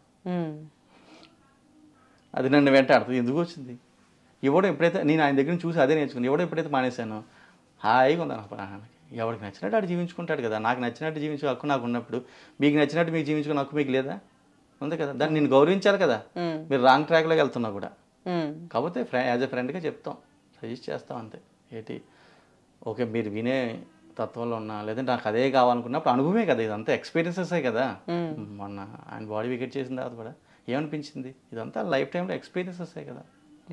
అది నన్ను వెంటాడుతుంది. ఎందుకు వచ్చింది ఎవడో ఎప్పుడైతే నేను ఆయన దగ్గర చూసి అదే నేర్చుకున్నాను. ఎవడో ఎప్పుడైతే మానేశాను హాయిగా ఉంది నాకు ప్రాణానికి. ఎవరికి నచ్చినట్టు అటు జీవించుకుంటాడు కదా. నాకు నచ్చినట్టు జీవించే హక్కు నాకు ఉన్నప్పుడు మీకు నచ్చినట్టు మీకు జీవించుకున్న హక్కు మీకు లేదా? ఉంది కదా. దాన్ని నేను గౌరవించాలి కదా. మీరు రాంగ్ ట్రాక్లోకి వెళ్తున్నా కూడా. కాకపోతే ఫ్రె యాజ్ ఎ ఫ్రెండ్గా చెప్తాం, సజెస్ట్ చేస్తాం అంతే. ఏంటి ఓకే మీరు వినే తత్వంలో ఉన్నా, లేదంటే నాకు అదే కావాలనుకున్నప్పుడు అనుభవమే కదా, ఇదంతా ఎక్స్పీరియన్సెసే కదా. మొన్న ఆయన బాడీ వికెట్ చేసిన తర్వాత కూడా ఏమనిపించింది, ఇదంతా లైఫ్ టైంలో ఎక్స్పీరియన్సెసే కదా.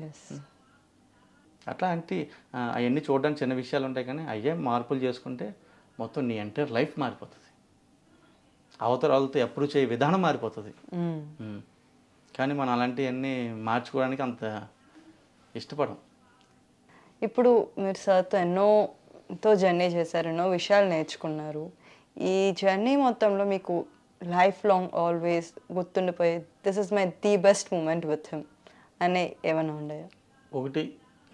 అట్లా అంటే అవన్నీ చూడడానికి చిన్న విషయాలు ఉంటాయి, కానీ అయ్యే మార్పులు చేసుకుంటే మొత్తం నీ ఎంటైర్ లైఫ్ మారిపోతుంది. అవతల వాళ్ళతో అప్రోచ్ అయ్యే విధానం మారిపోతుంది. కానీ మనం అలాంటివన్నీ మార్చుకోవడానికి అంత ఇష్టపడం. ఇప్పుడు మీరు సార్తో ఎన్నోతో జర్నీ చేశారు, ఎన్నో విషయాలు నేర్చుకున్నారు. ఈ జర్నీ మొత్తంలో మీకు లైఫ్ లాంగ్ ఆల్వేస్ గుర్తుండిపోయే this is my the best moment with him అనే ఏమైనా ఉన్నాయా? ఒకటి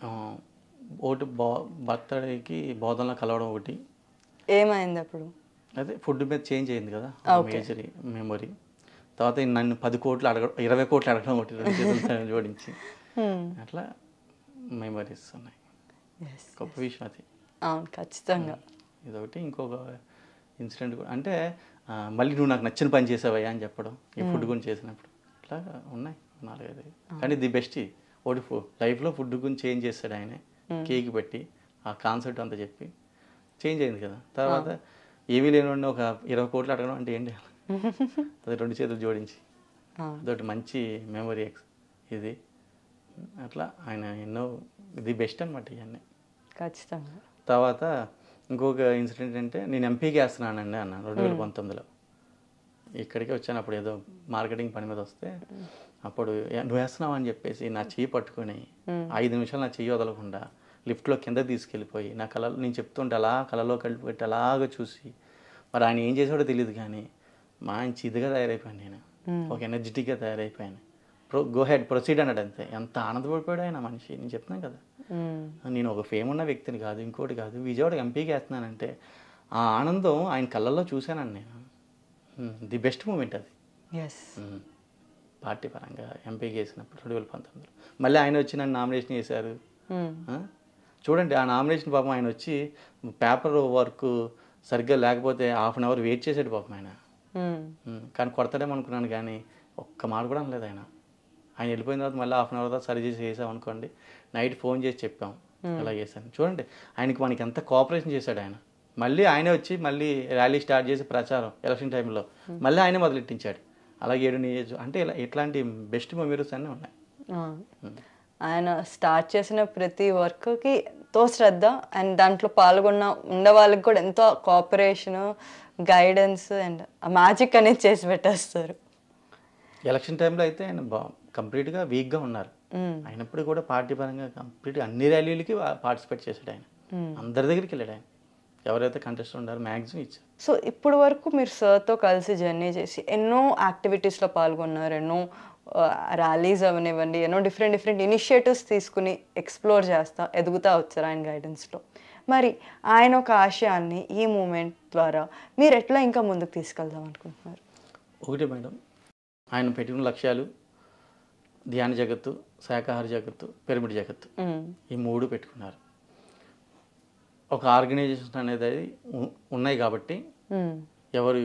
ఒకటి బా బర్త్డేకి బోధనలో కలవడం ఒకటి. ఏమైంది అప్పుడు? అదే ఫుడ్ మీద చేంజ్ అయింది కదా, మేజర్ మెమొరీ. తర్వాత నన్ను పది కోట్లు అడగ ఇరవై కోట్లు అడగడం ఒకటి, రెండు చేతులు జోడించి అట్లా మెమరీస్ ఉన్నాయి. గొప్ప విషయం అది. అవును, ఖచ్చితంగా. ఇదొకటి. ఇంకొక ఇన్సిడెంట్ కూడా అంటే మళ్ళీ నువ్వు నాకు నచ్చిన పని చేసావయ్యా అని చెప్పడం, ఈ ఫుడ్ గురించి చేసినప్పుడు. ఇట్లా ఉన్నాయి నాలుగైదు. కానీ ది బెస్ట్ ఒకటి లైఫ్లో ఫుడ్ గురించి చేంజ్ చేస్తాడు ఆయనే. కేక్ పెట్టి ఆ కాన్సెప్ట్ అంతా చెప్పి చేంజ్ అయింది కదా. తర్వాత ఏమీ లేనివాడిని ఒక ఇరవై కోట్లు అడగడం అంటే ఏంటి, అది రెండు చేతులు జోడించి అదొకటి మంచి మెమరీ ఇది. అట్లా ఆయన ఎన్నో ఇది బెస్ట్ అనమాట ఇవన్నీ. ఖచ్చితంగా. తర్వాత ఇంకొక ఇన్సిడెంట్ అంటే నేను ఎంపీకి వేస్తున్నానండి అన్నాను రెండు వేల పంతొమ్మిదిలో. ఇక్కడికి వచ్చాను అప్పుడు ఏదో మార్కెటింగ్ పని మీద వస్తే, అప్పుడు నువ్వు వేస్తున్నావు అని చెప్పేసి నా చెయ్యి పట్టుకొని ఐదు నిమిషాలు నా చెయ్యి వదలకుండా లిఫ్ట్లో కింద తీసుకెళ్ళిపోయి నా కళలో నేను చెప్తుంటే అలా కళలో కలిపి పెట్టి అలాగా చూసి, మరి ఆయన ఏం చేసాడో తెలియదు కానీ మా ఆయన చిదిగా తయారైపోయాను, నేను ఒక ఎనర్జెటిక్గా తయారైపోయాను. ప్రో గో హెడ్ ప్రొసీడ్ అన్నాడు అంతే. ఎంత ఆనందపడిపోయాడు ఆయన మనిషి. నేను చెప్తున్నాను కదా, నేను ఒక ఫేమ్ ఉన్న వ్యక్తిని కాదు, ఇంకోటి కాదు, విజయవాడ ఎంపీకి వేస్తున్నానంటే ఆ ఆనందం ఆయన కళ్ళల్లో చూశానండి నేను. ది బెస్ట్ మూమెంట్ అది. పార్టీ పరంగా ఎంపీకి వేసినప్పుడు రెండు వేల పంతొమ్మిదిలో మళ్ళీ ఆయన వచ్చి నన్ను నామినేషన్ చేశారు. చూడండి ఆ నామినేషన్ పాపం ఆయన వచ్చి పేపర్ వర్క్ సరిగ్గా లేకపోతే హాఫ్ అన్ అవర్ వెయిట్ చేసాడు పాపం ఆయన. కానీ కొడతాడేమో అనుకున్నాను, కానీ ఒక్క మాట కూడా అనలేదు ఆయన. ఆయన వెళ్ళిపోయిన తర్వాత మళ్ళీ హాఫ్ అన్ అవర్ తర్వాత సరి చేసి చేసాం అనుకోండి, నైట్ ఫోన్ చేసి చెప్పాం ఇలా చేశాను. చూడండి ఆయనకి మనకి ఎంత కోఆపరేషన్ చేశాడు ఆయన. మళ్ళీ ఆయనే వచ్చి మళ్ళీ ర్యాలీ స్టార్ట్ చేసి ప్రచారం ఎలక్షన్ టైంలో మళ్ళీ ఆయనే మొదలెట్టించాడు. అలాగే ఏడు నియోజ అంటే ఇలా ఇట్లాంటి బెస్ట్ మెమరీస్ అన్నీ ఉన్నాయి. ఆయన స్టార్ట్ చేసిన ప్రతి వర్క్కి ఎంతో శ్రద్ధ, అండ్ దాంట్లో పాల్గొన్న ఉండే వాళ్ళకి కూడా ఎంతో కోఆపరేషన్, గైడెన్స్ అండ్ మ్యాజిక్ అనేది చేసి పెట్టేస్తారు. ఎలక్షన్ టైంలో అయితే ఆయన బా కంప్లీట్గా వీక్గా ఉన్నారు. అయినప్పుడు కూడా పార్టీ పరంగా కంప్లీట్గా అన్ని ర్యాలీలకి పార్టిసిపేట్ చేశాడు ఆయన. అందరి దగ్గరికి వెళ్ళాడు ఆయన, ఎవరైతే కంటెస్ట్ ఉన్నారో మ్యాక్సిమం ఇచ్చారు. సో ఇప్పుడు వరకు మీరు సార్తో కలిసి జర్నీ చేసి ఎన్నో యాక్టివిటీస్లో పాల్గొన్నారు, ఎన్నో ర్యాలీస్ అవనివ్వండి, ఎన్నో డిఫరెంట్ డిఫరెంట్ ఇనిషియేటివ్స్ తీసుకుని ఎక్స్ప్లోర్ చేస్తా ఎదుగుతూ వచ్చారు ఆయన గైడెన్స్లో. మరి ఆయన ఒక ఆశయాన్ని ఈ మూమెంట్ ద్వారా మీరు ఎట్లా ఇంకా ముందుకు తీసుకెళ్దాం అనుకుంటున్నారు? ఒకటి మేడం, ఆయన పెట్టిన లక్ష్యాలు ధ్యాన జగత్తు, శాకాహార జగత్తు, పిరమిడ్ జగత్తు, ఈ మూడు పెట్టుకున్నారు. ఒక ఆర్గనైజేషన్ అనేది ఉన్నాయి కాబట్టి ఎవరి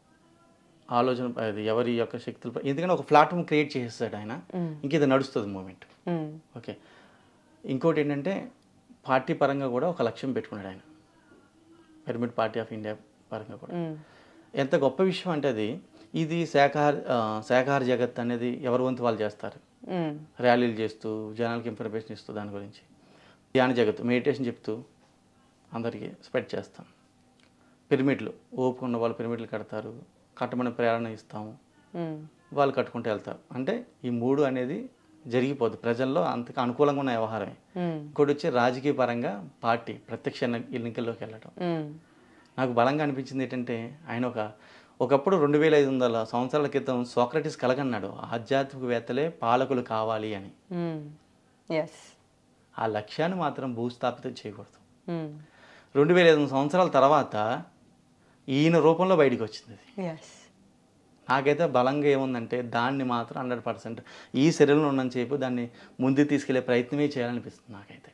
ఆలోచన అది ఎవరి యొక్క శక్తులు, ఎందుకంటే ఒక ప్లాట్ఫామ్ క్రియేట్ చేసేస్తాడు ఆయన, ఇంక ఇది నడుస్తుంది మూమెంట్. ఓకే, ఇంకోటి ఏంటంటే పార్టీ పరంగా కూడా ఒక లక్ష్యం పెట్టుకున్నాడు ఆయన, పిరమిడ్ పార్టీ ఆఫ్ ఇండియా పరంగా కూడా. ఎంత గొప్ప విషయం అంటే అది, ఇది శాకాహార శాకాహార జగత్ అనేది ఎవరి వంతు వాళ్ళు చేస్తారు, ర్యాలీలు చేస్తూ జనాలకి ఇన్ఫర్మేషన్ ఇస్తూ దాని గురించి. ధ్యాన జగత్తు మెడిటేషన్ చెప్తూ అందరికీ స్ప్రెడ్ చేస్తాం. పిరమిడ్లు ఓపిక ఉన్న వాళ్ళు పిరమిడ్లు కడతారు, కట్టమని ప్రేరణ ఇస్తాము, వాళ్ళు కట్టుకుంటూ వెళ్తారు. అంటే ఈ మూడు అనేది జరిగిపోద్ది ప్రజల్లో, అంతకు అనుకూలంగా ఉన్న వ్యవహారమే. ఇంకోటి వచ్చి రాజకీయ పరంగా పార్టీ ప్రత్యక్ష ఎన్నికల్లోకి వెళ్ళటం. నాకు బలంగా అనిపించింది ఏంటంటే, ఆయన ఒక ఒకప్పుడు రెండు వేల ఐదు వందల సంవత్సరాల క్రితం సోక్రటీస్ కలగన్నాడు ఆధ్యాత్మికవేత్తలే పాలకులు కావాలి అని. ఆ లక్ష్యాన్ని మాత్రం భూస్థాపితం చేయకూడదు. రెండు వేల ఐదు సంవత్సరాల తర్వాత ఈయన రూపంలో బయటకు వచ్చింది అది. నాకైతే బలంగా ఏముందంటే దాన్ని మాత్రం హండ్రెడ్ పర్సెంట్ ఈ శరీరంలో ఉన్నని చెప్పి దాన్ని ముందుకు తీసుకెళ్లే ప్రయత్నమే చేయాలనిపిస్తుంది నాకైతే.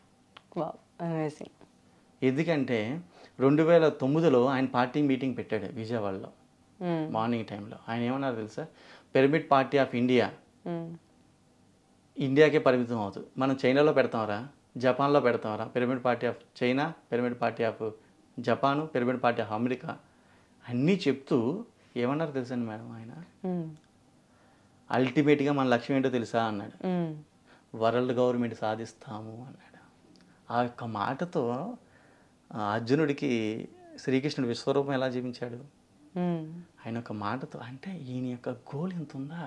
ఎందుకంటే రెండు వేల తొమ్మిదిలో ఆయన పార్టీ మీటింగ్ పెట్టాడు విజయవాడలో మార్నింగ్ టైంలో. ఆయన ఏమన్నారు తెలుసా, పిరమిడ్ పార్టీ ఆఫ్ ఇండియా ఇండియాకే పరిమితం అవుతుంది. మనం చైనాలో పెడతాంరా, జపాన్లో పెడతాంరా, Pyramid Party of China, Pyramid Party of Japan, Pyramid Party of America అన్నీ చెప్తూ ఏమన్నారు తెలుసండి మేడం ఆయన, అల్టిమేట్గా మన లక్ష్యం ఏంటో తెలుసా అన్నాడు, వరల్డ్ గవర్నమెంట్ సాధిస్తాము అన్నాడు. ఆ యొక్క మాటతో అర్జునుడికి శ్రీకృష్ణుడు విశ్వరూపం ఎలా జీవించాడు, ఆయన ఒక మాటతో. అంటే ఈయన యొక్క గోల్ ఎంత ఉందా,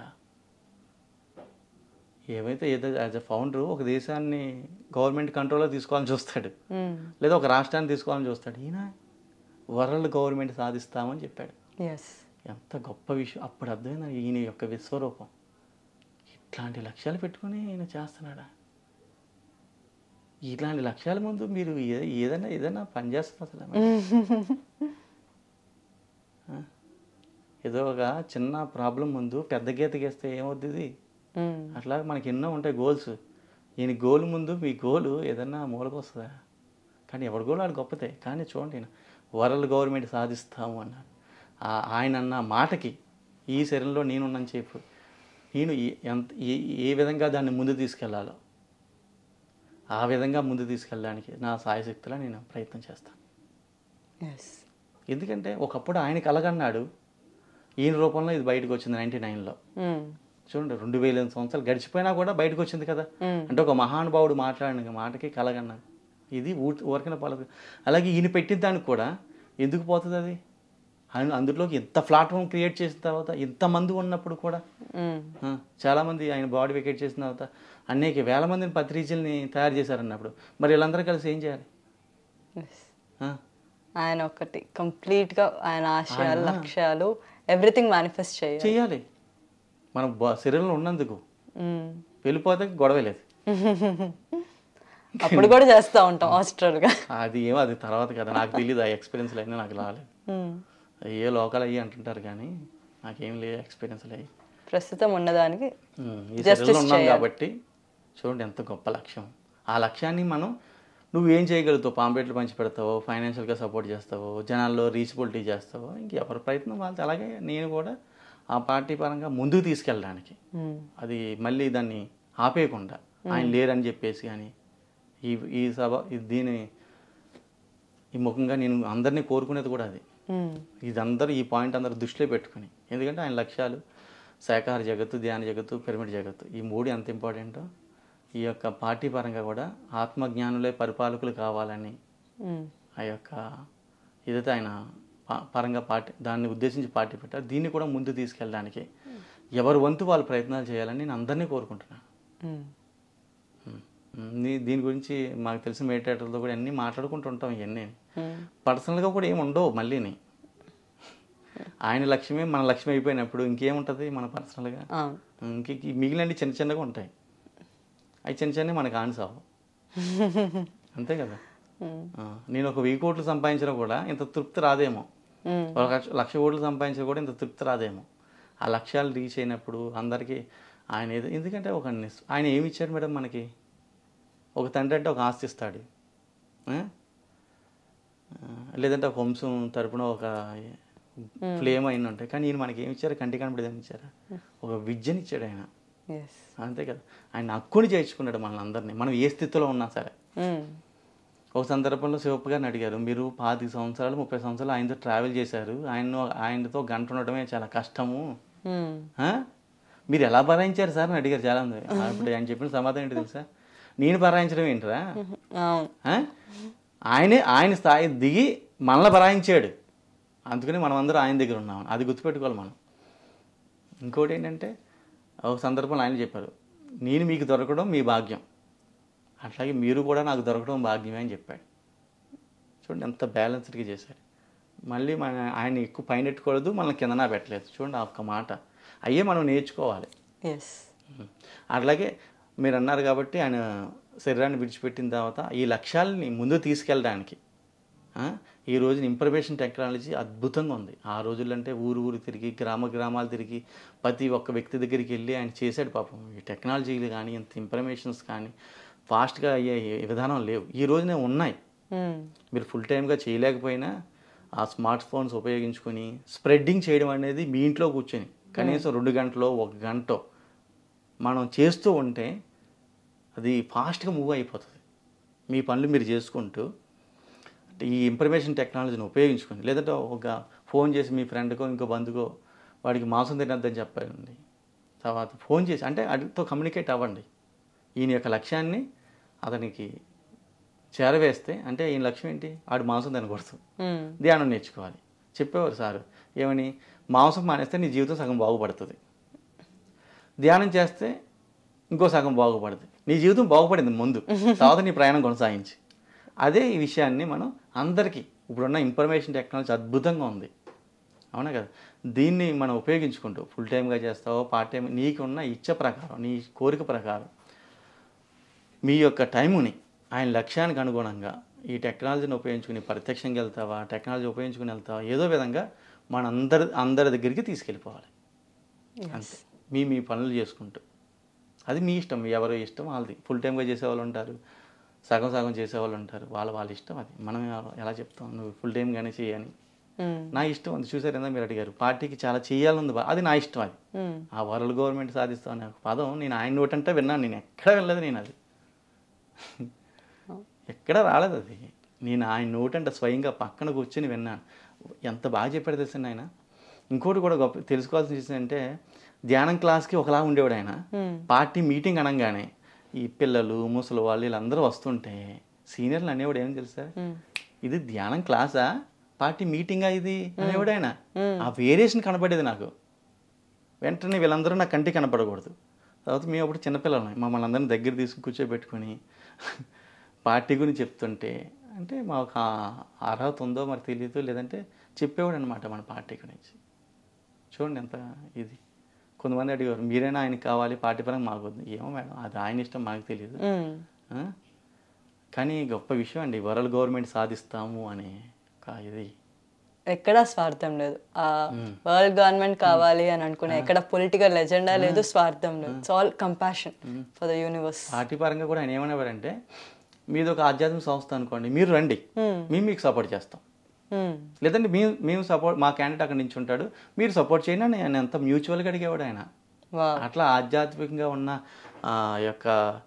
ఏవైతే ఏదో యాజ్ అ ఫౌండర్ ఒక దేశాన్ని గవర్నమెంట్ కంట్రోల్లో తీసుకోవాలని చూస్తాడు, లేదా ఒక రాష్ట్రాన్ని తీసుకోవాలని చూస్తాడు. ఈయన వరల్డ్ గవర్నమెంట్ సాధిస్తామని చెప్పాడు. ఎంత గొప్ప విషయం. అప్పుడు అర్థమైంది ఈయన యొక్క విశ్వరూపం. ఇట్లాంటి లక్ష్యాలు పెట్టుకొని ఈయన చేస్తున్నాడా, ఇట్లాంటి లక్ష్యాల ముందు మీరు ఏదైనా ఏదైనా పనిచేస్తుంది అసలు. ఏదో ఒక చిన్న ప్రాబ్లం ముందు పెద్ద గీత గీస్తే ఏమవుతుంది, అట్లా మనకి ఎన్నో ఉంటాయి గోల్స్. ఈయన గోల్ ముందు మీ గోలు ఏదన్నా మూలకు వస్తుందా, కానీ ఎవరి గోలు వాడు గొప్పతే. కానీ చూడండి ఈయన వరల్డ్ గవర్నమెంట్ సాధిస్తాము అన్నారు. ఆయన అన్న మాటకి ఈ శరీరంలో నేనున్నాను చెప్పు, నేను ఎంత ఏ విధంగా దాన్ని ముందు తీసుకెళ్లాలో ఆ విధంగా ముందు తీసుకెళ్ళడానికి నా సాయశక్తిలో నేను ప్రయత్నం చేస్తాను. ఎందుకంటే ఒకప్పుడు ఆయన కలగన్నాడు, ఈయన రూపంలో ఇది బయటకు వచ్చింది నైన్టీ నైన్లో. చూడండి రెండు వేల ఎనిమిది సంవత్సరాలు గడిచిపోయినా కూడా బయటకు వచ్చింది కదా. అంటే ఒక మహానుభావుడు మాట్లాడిన మాటకి కలగన్నాడు. ఇది ఊరికిన పలక. అలాగే ఈయన పెట్టిన దానికి కూడా ఎందుకు పోతుంది అది, ఆయన అందులోకి ఎంత ప్లాట్ఫామ్ క్రియేట్ చేసిన తర్వాత ఇంతమంది ఉన్నప్పుడు కూడా చాలామంది ఆయన బాడీ వెకేట్ చేసిన తర్వాత అనేక వేల మందిని పత్రిజీల్ని తయారు చేశారన్నప్పుడు మరి వీళ్ళందరూ కలిసి ఏం చేయాలి. ఆయన ఒకటి కంప్లీట్గా ఆయన ఆశయాలు లక్ష్యాలు ఎవ్రీథింగ్ మేనిఫెస్ట్ చేయాలి చేయాలి మనం శరీరంలో ఉన్నందుకు. వెళ్ళిపోతే గొడవ లేదు, అప్పుడు కూడా చేస్తూ ఉంటాం హాస్టల్గా. అది ఏమో అది తర్వాత కదా, నాకు తెలియదు. ఆ ఎక్స్పీరియన్స్లు అయినా నాకు రాలేదు. ఏ లోకల్ అయ్యి అంటుంటారు కానీ నాకేం లేదు ఎక్స్పీరియన్స్లు అయ్యి. ప్రస్తుతం ఉన్నదానికి ఈ శరీరంలో ఉన్నాం కాబట్టి చూడండి ఎంత గొప్ప లక్ష్యం. ఆ లక్ష్యాన్ని మనం నువ్వేం చేయగలుగుతావు, పాంప్లెట్లు పంచి పెడతావో, ఫైనాన్షియల్గా సపోర్ట్ చేస్తావో, జనాల్లో రీచబిలిటీ చేస్తావో, ఇంకెవరి ప్రయత్నం వాళ్ళతో. అలాగే నేను కూడా ఆ పార్టీ పరంగా ముందుకు తీసుకెళ్ళడానికి, అది మళ్ళీ దాన్ని ఆపేయకుండా ఆయన లేరని చెప్పేసి కానీ ఈ ఈ సభ దీని ఈ ముఖంగా నేను అందరినీ కోరుకునేది కూడా అది. ఇది అందరూ ఈ పాయింట్ అందరూ దృష్టిలో పెట్టుకుని, ఎందుకంటే ఆయన లక్ష్యాలు శాకాహార జగత్తు, ధ్యాన జగత్తు, పిరమిడ్ జగత్తు ఈ మూడు ఎంత ఇంపార్టెంటో ఈ యొక్క పార్టీ పరంగా కూడా ఆత్మజ్ఞానులే పరిపాలకులు కావాలని ఆ యొక్క ఏదైతే ఆయన పరంగా పార్టీ దాన్ని ఉద్దేశించి పార్టీ పెట్టారు. దీన్ని కూడా ముందు తీసుకెళ్ళడానికి ఎవరి వంతు వాళ్ళు ప్రయత్నాలు చేయాలని నేను అందరినీ కోరుకుంటున్నాను. దీని గురించి మాకు తెలిసిన మెడిటేటర్లతో కూడా అన్నీ మాట్లాడుకుంటుంటాం. ఇవన్నీ పర్సనల్గా కూడా ఏమి ఉండవు. మళ్ళీని ఆయన లక్ష్యమే మన లక్ష్యం అయిపోయినప్పుడు ఇంకేముంటుంది మన పర్సనల్గా, ఇంక మిగిలినవి చిన్న చిన్నగా ఉంటాయి. అవి చిన్న చిన్నవి మనకు ఆన్సావు, అంతే కదా. నేను ఒక వెయ్యి కోట్లు సంపాదించినా కూడా ఇంత తృప్తి రాదేమో, ఒక లక్ష కోట్లు సంపాదించినా కూడా ఇంత తృప్తి రాదేమో. ఆ లక్ష్యాలు రీచ్ అయినప్పుడు అందరికీ ఆయన ఏదో, ఎందుకంటే ఒక ఆయన ఏమి ఇచ్చాడు మేడం మనకి, ఒక తండ్రి అంటే ఒక ఆస్తి ఇస్తాడు, లేదంటే ఒక వంశం తరపున ఒక ఫ్లేమ్ అయిన ఉంటాయి. కానీ ఈయన మనకి ఏమి ఇచ్చారు, కంటి కనపడేదని ఇచ్చారా, ఒక విద్యని ఇచ్చాడు ఆయన, అంతే కదా. ఆయన హక్కుని చేర్చుకున్నాడు మనల్ని అందరినీ, మనం ఏ స్థితిలో ఉన్నా సరే. ఒక సందర్భంలో శివప్ప గారిని అడిగారు, మీరు పాతిక సంవత్సరాలు ముప్పై సంవత్సరాలు ఆయనతో ట్రావెల్ చేశారు, ఆయన ఆయనతో గంట ఉండడమే చాలా కష్టము, మీరు ఎలా భరాయించారు సార్ అని అడిగారు చాలా మంది. అప్పుడు ఆయన చెప్పిన సమాధానం ఏంటి తెలుసా, నేను భరాయించడం ఏంటిరా, ఆయనే ఆయన స్థాయి దిగి మనల్ని భరాయించాడు, అందుకని మనం అందరూ ఆయన దగ్గర ఉన్నాం. అది గుర్తుపెట్టుకోవాలి మనం. ఇంకోటి ఏంటంటే ఒక సందర్భంలో ఆయన చెప్పారు, నేను మీకు దొరకడం మీ భాగ్యం, అట్లాగే మీరు కూడా నాకు దొరకడం భాగ్యమే అని చెప్పాడు. చూడండి ఎంత బ్యాలెన్స్డ్గా చేశాడు. మళ్ళీ మన ఆయన ఎక్కువ పైన ఎట్టుకోలేదు, మనల్ని కిందనా పెట్టలేదు. చూడండి ఆ ఒక్క మాట అయ్యే మనం నేర్చుకోవాలి. అట్లాగే మీరు అన్నారు కాబట్టి ఆయన శరీరాన్ని విడిచిపెట్టిన తర్వాత ఈ లక్ష్యాలని ముందు తీసుకెళ్ళడానికి ఈ రోజున ఇన్ఫర్మేషన్ టెక్నాలజీ అద్భుతంగా ఉంది. ఆ రోజుల్లో అంటే ఊరు ఊరు తిరిగి గ్రామ గ్రామాలు తిరిగి ప్రతి ఒక్క వ్యక్తి దగ్గరికి వెళ్ళి ఆయన చేశాడు పాపం. ఈ టెక్నాలజీలు కానీ ఇంత ఇన్ఫర్మేషన్స్ కానీ ఫాస్ట్గా అయ్యే విధానం లేవు. ఈ రోజునే ఉన్నాయి. మీరు ఫుల్ టైమ్గా చేయలేకపోయినా ఆ స్మార్ట్ ఫోన్స్ ఉపయోగించుకొని స్ప్రెడ్డింగ్ చేయడం అనేది మీ ఇంట్లో కూర్చొని కనీసం రెండు గంటలో ఒక గంట మనం చేస్తూ ఉంటే అది ఫాస్ట్గా మూవ్ అయిపోతుంది. మీ పనులు మీరు చేసుకుంటూ ఈ ఇన్ఫర్మేషన్ టెక్నాలజీని ఉపయోగించుకొని లేదంటే ఒక ఫోన్ చేసి మీ ఫ్రెండ్కో ఇంకో బంధుకో వాడికి మాంసం తినద్దని చెప్పండి. తర్వాత ఫోన్ చేసి అంటే అడితో కమ్యూనికేట్ అవ్వండి. ఈయన యొక్క లక్ష్యాన్ని అతనికి చేరవేస్తే అంటే ఈయన లక్ష్యం ఏంటి, ఆడు మాంసం తినకూడదు, ధ్యానం నేర్చుకోవాలి. చెప్పేవారు సార్ ఏమని, మాంసం మానేస్తే నీ జీవితం సగం బాగుపడుతుంది, ధ్యానం చేస్తే ఇంకో సగం బాగుపడుతుంది, నీ జీవితం బాగుపడింది ముందు, తర్వాత నీ ప్రయాణం కొనసాగించి. అదే ఈ విషయాన్ని మనం అందరికీ ఇప్పుడున్న ఇన్ఫర్మేషన్ టెక్నాలజీ అద్భుతంగా ఉంది, అవునా కదా, దీన్ని మనం ఉపయోగించుకుంటూ ఫుల్ టైమ్గా చేస్తావో పార్ట్ టైం నీకున్న ఇచ్చ ప్రకారం నీ కోరిక ప్రకారం మీ యొక్క టైముని ఆయన లక్ష్యానికి అనుగుణంగా ఈ టెక్నాలజీని ఉపయోగించుకుని ప్రత్యక్షంగా వెళ్తావా, టెక్నాలజీ ఉపయోగించుకుని వెళ్తావా, ఏదో విధంగా మన అందరి అందరి దగ్గరికి తీసుకెళ్ళిపోవాలి. అంతే, మీ మీ పనులు చేసుకుంటూ. అది మీ ఇష్టం, ఎవరు ఇష్టం వాళ్ళది. ఫుల్ టైమ్గా చేసేవాళ్ళు ఉంటారు, సగం సగం చేసేవాళ్ళు ఉంటారు, వాళ్ళ వాళ్ళ ఇష్టం. అది మనం ఎలా చెప్తాం నువ్వు ఫుల్ టైమ్గానే చేయని. నా ఇష్టం అది. చూసారేందా మీరు అడిగారు, పార్టీకి చాలా చేయాలని, అది నా ఇష్టం. అది ఆ వరల్డ్ గవర్నమెంట్ సాధిస్తాం అనే పదం నేను ఆయన నోటంటే విన్నాను, నేను ఎక్కడ వెళ్ళలేదు. నేను అది ఎక్కడ రాలేదు, అది నేను ఆయన నోటంటే స్వయంగా పక్కన కూర్చొని విన్నాను. ఎంత బాగా చెప్పాడు తెలిసింది ఆయన. ఇంకోటి కూడా గొప్ప తెలుసుకోవాల్సిన విషయం అంటే, ధ్యానం క్లాస్కి ఒకలా ఉండేవాడు ఆయన. పార్టీ మీటింగ్ అనగానే ఈ పిల్లలు ముసలి వాళ్ళు వీళ్ళందరూ వస్తుంటే సీనియర్లు అనేవాడు ఏమని తెలుసా, ఇది ధ్యానం క్లాసా పార్టీ మీటింగా ఇది అనేవాడు ఆయన. ఆ వేరియేషన్ కనపడేది నాకు. వెంటనే వీళ్ళందరూ నా కంటికి కనపడకూడదు. తర్వాత మేము అప్పుడు చిన్నపిల్లలు మమ్మల్ని అందరినీ దగ్గర తీసుకుని కూర్చోబెట్టుకొని పార్టీ గురించి చెప్తుంటే, అంటే మాకు అర్హత ఉందో మరి తెలియదు, లేదంటే చెప్పేవాడు అనమాట మన పార్టీ గురించి. చూడండి ఎంత ఇది. కొంతమంది అడిగారు, మీరైనా ఆయనకి కావాలి పార్టీ పరంగా మాకు వద్దు. ఏమో మేడం, అది ఆయన ఇష్టం, మాకు తెలియదు. కానీ గొప్ప విషయం అండి, వరల్డ్ గవర్నమెంట్ సాధిస్తాము అనే ఇది. ఎక్కడా స్వార్థం లేదు. ఆ వరల్డ్ గవర్నమెంట్ కావాలి అని అనుకునే ఎక్కడ పొలిటికల్ ఎజెండా లేదు, స్వార్థం లేదు. It's all compassion for the universe. Party పరంగా కూడా ఆయన ఏమనేవారంటే, మీది ఒక ఆధ్యాత్మిక సంస్థ అనుకోండి, మీరు రండి, మేము మీకు సపోర్ట్ చేస్తాం, లేదంటే మేము మేము సపోర్ట్ మా క్యాండిడేట్ అక్కడి నుంచి ఉంటాడు, మీరు సపోర్ట్ చేయండి అని ఆయన ఎంత మ్యూచువల్గా అడిగేవాడు ఆయన. అట్లా ఆధ్యాత్మికంగా ఉన్న యొక్క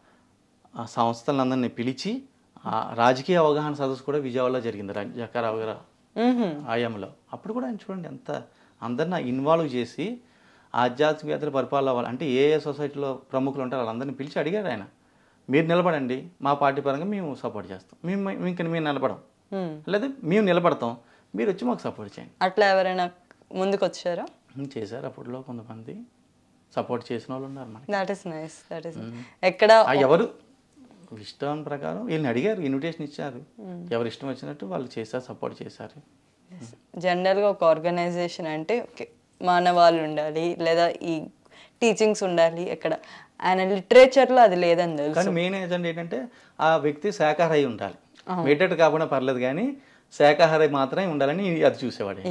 సంస్థలందరినీ పిలిచి రాజకీయ అవగాహన సదస్సు కూడా విజయవాడలో జరిగింది జక్కారావు గారు ఆయాంలో. అప్పుడు కూడా ఆయన చూడండి ఎంత అందరిని ఇన్వాల్వ్ చేసి ఆధ్యాత్మికతలు పరిపాలన అవ్వాలి అంటే ఏ ఏ సొసైటీలో ప్రముఖులు ఉంటారు వాళ్ళందరినీ పిలిచి అడిగారు ఆయన, మీరు నిలబడండి, మా పార్టీ పరంగా మేము సపోర్ట్ చేస్తాం, మేము ఇంకా మేము నిలబడం, లేదా మేము నిలబడతాం, మీరు వచ్చి మాకు సపోర్ట్ చేయండి. అట్లా ఎవరైనా ముందుకు వచ్చారా? చేశారు అప్పట్లో కొంతమంది, సపోర్ట్ చేసిన వాళ్ళు ఉన్నారు మనకి. That is nice. That is ఎక్కడ ఎవరు ఇష్టం ప్రకారం వీళ్ళని అడిగారు, ఇన్విటేషన్ ఇచ్చారు, ఎవరు ఇష్టం వచ్చినట్టు వాళ్ళు చేశారు, సపోర్ట్ చేశారు. జనరల్గా ఒక ఆర్గనైజేషన్ అంటే మానవాళ్ళు ఉండాలి, లేదా ఈ టీచింగ్స్ ఉండాలి. ఎక్కడ ఆయన లిటరేచర్లో అది లేదని తెలుసు. కానీ మెయిన్ ఏజెండా ఏంటంటే ఆ వ్యక్తి శాకాహారి ఉండాలి, మెడిటేట్ కాకుండా పర్లేదు కానీ శాకాహారి మాత్రమే ఉండాలని అది చూసేవాడు.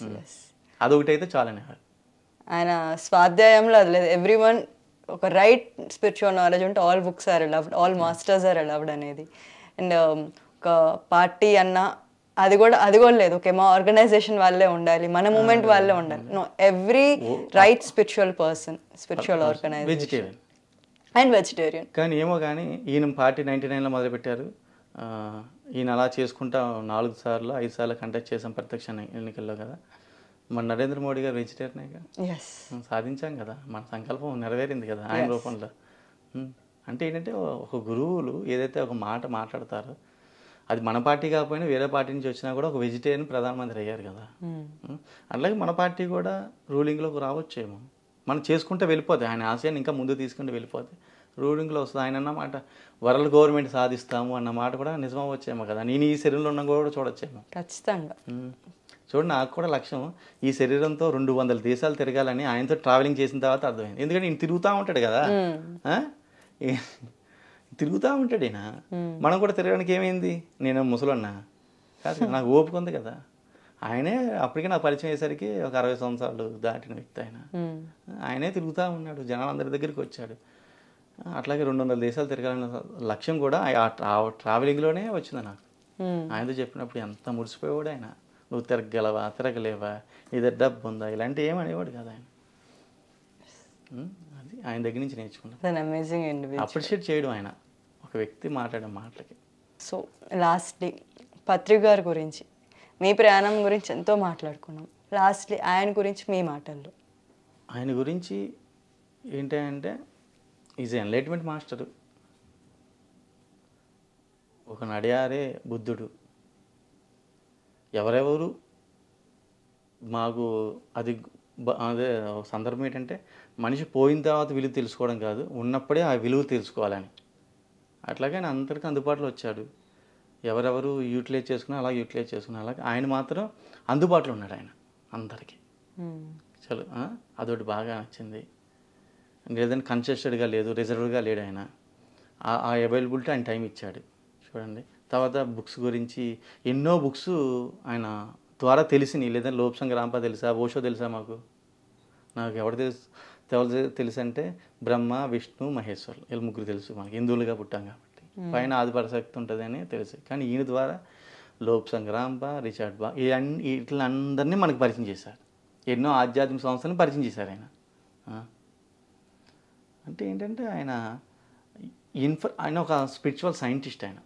అదొకటి అయితే చాలనేవాడు. ఆయన స్వాధ్యాయంలో అది లేదు. ఎవ్రీ వన్ ఒక రైట్ స్పిరిచువల్ నాలెడ్జ్ ఉంటే all books are allowed, all masters are allowed అనేది. అండ్ ఒక పార్టీ అన్న అది కూడా అది కూడా లేదు. ఓకే మా ఆర్గనైజేషన్ వాళ్ళే ఉండాలి, మన మూమెంట్ వాళ్ళే ఉండాలి. No, every right spiritual person, spiritual organisation and vegetarian. కానీ ఏమో కానీ ఈయన పార్టీ నైన్టీ నైన్లో మొదలుపెట్టారు. ఈయన అలా చేసుకుంటా నాలుగు సార్లు ఐదు సార్లు కంటెస్ట్ చేసాం ప్రత్యక్ష ఎన్నికల్లో కదా. మన నరేంద్ర మోడీ గారు వెజిటేరియనే సాధించాం కదా, మన సంకల్పం నెరవేరింది కదా ఆయన రూపంలో. అంటే ఏంటంటే ఒక గురువులు ఏదైతే ఒక మాట మాట్లాడతారో అది మన పార్టీ కాకపోయినా వేరే పార్టీ నుంచి వచ్చినా కూడా ఒక వెజిటేరియన్ ప్రధానమంత్రి అయ్యారు కదా. అట్లాగే మన పార్టీ కూడా రూలింగ్లోకి రావచ్చేమో, మనం చేసుకుంటే వెళ్ళిపోతాయి, ఆయన ఆశయాన్ని ఇంకా ముందు తీసుకుంటే వెళ్ళిపోతాయి, రూలింగ్లో వస్తుంది. ఆయన అన్నమాట వరల్డ్ గవర్నమెంట్ సాధిస్తాము అన్న మాట కూడా నిజమవచ్చేమో కదా. నేను ఈ శరీరంలో ఉన్న కూడా చూడొచ్చేమో ఖచ్చితంగా. చూడండి, నాకు కూడా లక్ష్యం ఈ శరీరంతో రెండు వందల దేశాలు తిరగాలని ఆయనతో ట్రావెలింగ్ చేసిన తర్వాత అర్థమైంది. ఎందుకంటే ఈయన తిరుగుతూ ఉంటాడు కదా, తిరుగుతూ ఉంటాడు ఈయన. మనం కూడా తిరగడానికి ఏమైంది, నేను ముసలన్నా కాదు, నాకు ఓపిక ఉంది కదా. ఆయనే అప్పటికే నాకు పరిచయం అయ్యేసరికి ఒక అరవై సంవత్సరాలు దాటిన వ్యక్తి ఆయన. ఆయనే తిరుగుతూ ఉన్నాడు, జనాలందరి దగ్గరికి వచ్చాడు. అట్లాగే రెండు వందల దేశాలు తిరగాలన్న లక్ష్యం కూడా ఆ ట్రావెలింగ్లోనే వచ్చింది నాకు. ఆయనతో చెప్పినప్పుడు ఎంత మురిసిపోయేవాడు ఆయన. నువ్వు తిరగలవా, తిరగలేవా, ఇది డబ్బు ఉందా, ఇలాంటివి ఏమనేవాడు కదా ఆయన. అది ఆయన దగ్గర నుంచి నేర్చుకున్నాను. అప్రిషియేట్ చేయడం ఆయన ఒక వ్యక్తి మాట్లాడే మాటలకి. సో లాస్ట్లీ పత్రి గారి గురించి, మీ ప్రయాణం గురించి ఎంతో మాట్లాడుకున్నాం. లాస్ట్లీ ఆయన గురించి మీ మాటల్లో. ఆయన గురించి ఏంటంటే ఈజ్ ఎన్లైట్మెంట్ మాస్టరు, ఒక నడియారే బుద్ధుడు. ఎవరెవరు మాకు అది అదే సందర్భం ఏంటంటే మనిషి పోయిన తర్వాత విలువ తెలుసుకోవడం కాదు, ఉన్నప్పుడే ఆ విలువ తెలుసుకోవాలని. అట్లాగే ఆయన అందరికీ అందుబాటులో వచ్చాడు. ఎవరెవరు యూటిలైజ్ చేసుకున్నా అలా యూటిలైజ్ చేసుకున్నా అలాగే ఆయన మాత్రం అందుబాటులో ఉన్నాడు ఆయన అందరికీ. చలో అదొకటి బాగా నచ్చింది. లేదంటే కన్సెస్టెడ్గా లేదు, రిజర్వ్డ్గా లేడు ఆయన. ఆ అవైలబిలిటీ ఆయన టైం ఇచ్చాడు చూడండి. తర్వాత బుక్స్ గురించి ఎన్నో బుక్స్ ఆయన ద్వారా తెలిసినాయి. లేదంటే లోపసంగ్రాంప తెలుసా, ఓషో తెలుసా మాకు, నాకు ఎవరు తెలుసు ఎవరు తెలుసు అంటే బ్రహ్మ, విష్ణు, మహేశ్వరులు వీళ్ళు ముగ్గురు తెలుసు మనకి, హిందువులుగా పుట్టాం కాబట్టి. పైన ఆదిపరశక్తి ఉంటుందని తెలుసు. కానీ ఈయన ద్వారా లోపసంగ్రాంప, రిచర్డ్ బా ఇవన్నీ వీటిలందరినీ మనకు పరిచయం చేశారు. ఎన్నో ఆధ్యాత్మిక సంస్థలను పరిచయం చేశారు ఆయన. అంటే ఏంటంటే ఆయన ఇన్ఫర్ ఆయన ఒక స్పిరిచువల్ సైంటిస్ట్. ఆయన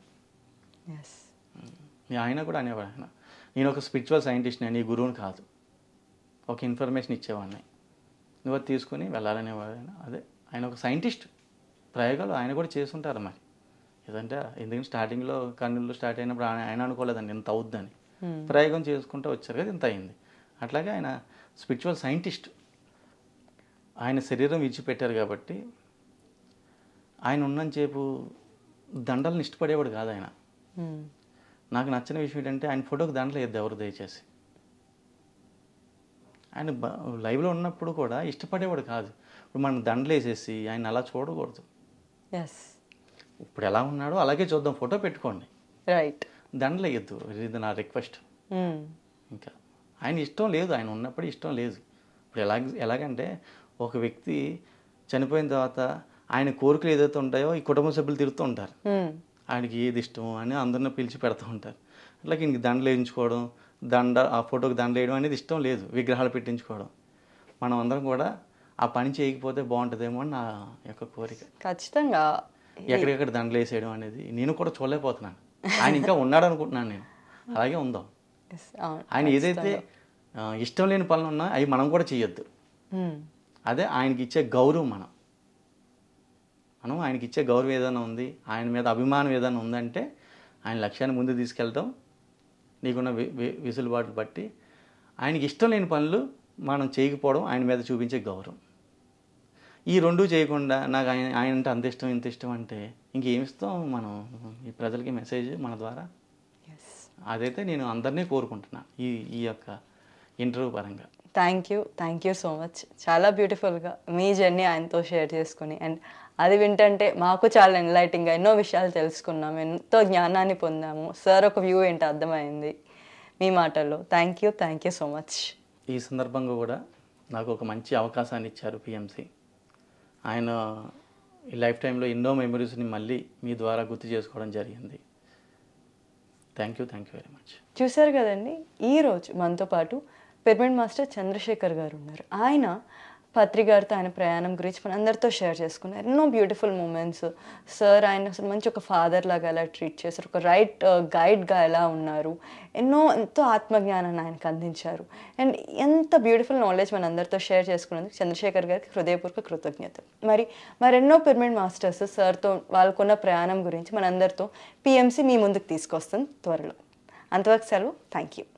ఆయన కూడా అనేవాడు, ఆయన నేను ఒక స్పిరిచువల్ సైంటిస్ట్, నేను ఈ గురువుని కాదు, ఒక ఇన్ఫర్మేషన్ ఇచ్చేవాడిని, నువ్వు అది తీసుకొని వెళ్ళాలనేవాడు ఆయన. అదే ఆయన ఒక సైంటిస్ట్. ప్రయోగాలు ఆయన కూడా చేస్తుంటారు మరి. ఏదంటే ఎందుకంటే స్టార్టింగ్లో కర్నూలులో స్టార్ట్ అయినప్పుడు ఆయన అనుకోలేదండి ఇంత అవుద్దని. ప్రయోగం చేసుకుంటూ వచ్చారు కదా, ఇంత అయింది. అట్లాగే ఆయన స్పిరిచువల్ సైంటిస్ట్. ఆయన శరీరం విడిచిపెట్టారు కాబట్టి ఆయన ఉన్నంతసేపు దండలను ఇష్టపడేవాడు కాదు ఆయన. నాకు నచ్చిన విషయం ఏంటంటే ఆయన ఫోటోకి దండలు వేద్దు ఎవరు దయచేసి. ఆయన లైవ్లో ఉన్నప్పుడు కూడా ఇష్టపడేవాడు కాదు. ఇప్పుడు మనం దండలు వేసేసి ఆయన అలా చూడకూడదు. ఇప్పుడు ఎలా ఉన్నాడో అలాగే చూద్దాం, ఫోటో పెట్టుకోండి, రైట్, దండలు వేయద్దు, ఇది నా రిక్వెస్ట్. ఇంకా ఆయన ఇష్టం లేదు, ఆయన ఉన్నప్పుడు ఇష్టం లేదు. ఇప్పుడు ఎలా ఎలాగంటే ఒక వ్యక్తి చనిపోయిన తర్వాత ఆయన కోరికలు ఏదైతే ఉంటాయో ఈ కుటుంబ సభ్యులు తిరుగుతూ ఉంటారు, ఆయనకి ఏది ఇష్టం అని అందరిని పిలిచి పెడుతూ ఉంటారు. అట్లాగే ఇంక దండలు వేయించుకోవడం, దండ ఆ ఫోటోకి దండ వేయడం అనేది ఇష్టం లేదు, విగ్రహాలు పెట్టించుకోవడం. మనం అందరం కూడా ఆ పని చేయకపోతే బాగుంటుందేమో అని నా యొక్క కోరిక. ఖచ్చితంగా ఎక్కడికెక్కడ దండలు వేసేయడం అనేది నేను కూడా చూడలేకపోతున్నాను. ఆయన ఇంకా ఉన్నాడు అనుకుంటున్నాను నేను. అలాగే ఉందాం. ఆయన ఏదైతే ఇష్టం లేని పనులు ఉన్నా అవి మనం కూడా చేయొద్దు. అదే ఆయనకి ఇచ్చే గౌరవం. మనం మనం ఆయనకి ఇచ్చే గౌరవం ఏదైనా ఉంది, ఆయన మీద అభిమానం ఏదైనా ఉందంటే ఆయన లక్ష్యాన్ని ముందు తీసుకెళ్ళటం, నీకున్న విసులుబాట్లు బట్టి ఆయనకి ఇష్టం లేని పనులు మనం చేయకపోవడం ఆయన మీద చూపించే గౌరవం. ఈ రెండు చేయకుండా నాకు ఆయన ఆయన అంటే అంత ఇష్టం ఇంత ఇష్టం అంటే ఇంకేమిస్తాం మనం ఈ ప్రజలకి మెసేజ్ మన ద్వారా. అదైతే నేను అందరినీ కోరుకుంటున్నాను ఈ ఈ యొక్క ఇంటర్వ్యూ పరంగా. Thank you thank you so much. చాలా బ్యూటిఫుల్గా మీ జర్నీ ఆయనతో షేర్ చేసుకుని, అండ్ అది వింటంటే మాకు చాలా ఎన్లైటింగ్గా ఎన్నో విషయాలు తెలుసుకున్నాము, ఎంతో జ్ఞానాన్ని పొందాము. సార్ ఒక వ్యూ ఏంటో అర్థమైంది మీ మాటల్లో. Thank you thank you so much. ఈ సందర్భంగా కూడా నాకు ఒక మంచి అవకాశాన్ని ఇచ్చారు పిఎంసి. ఆయన ఈ లైఫ్ టైంలో ఎన్నో మెమరీస్ని మళ్ళీ మీ ద్వారా గుర్తు చేసుకోవడం జరిగింది. Thank you thank you very much. చూశారు కదండి, ఈరోజు మనతో పాటు పిరమిడ్ మాస్టర్ చంద్రశేఖర్ గారు ఉన్నారు. ఆయన పత్రి గారితో ఆయన ప్రయాణం గురించి మన అందరితో షేర్ చేసుకున్నారు. ఎన్నో బ్యూటిఫుల్ మూమెంట్స్. సార్ ఆయన అసలు మంచి ఒక ఫాదర్ లాగా ఎలా ట్రీట్ చేశారు, ఒక రైట్ గైడ్గా ఎలా ఉన్నారు, ఎన్నో ఎంతో ఆత్మజ్ఞానాన్ని ఆయనకు అందించారు. అండ్ ఎంత బ్యూటిఫుల్ నాలెడ్జ్ మన అందరితో షేర్ చేసుకున్నందుకు చంద్రశేఖర్ గారికి హృదయపూర్వక కృతజ్ఞతలు. మరి మరెన్నో పిరమిడ్ మాస్టర్స్ సార్తో వాళ్ళకున్న ప్రయాణం గురించి మనందరితో పిఎంసి మీ ముందుకు తీసుకొస్తుంది త్వరలో. అంతవరకు సెలవు. Thank you.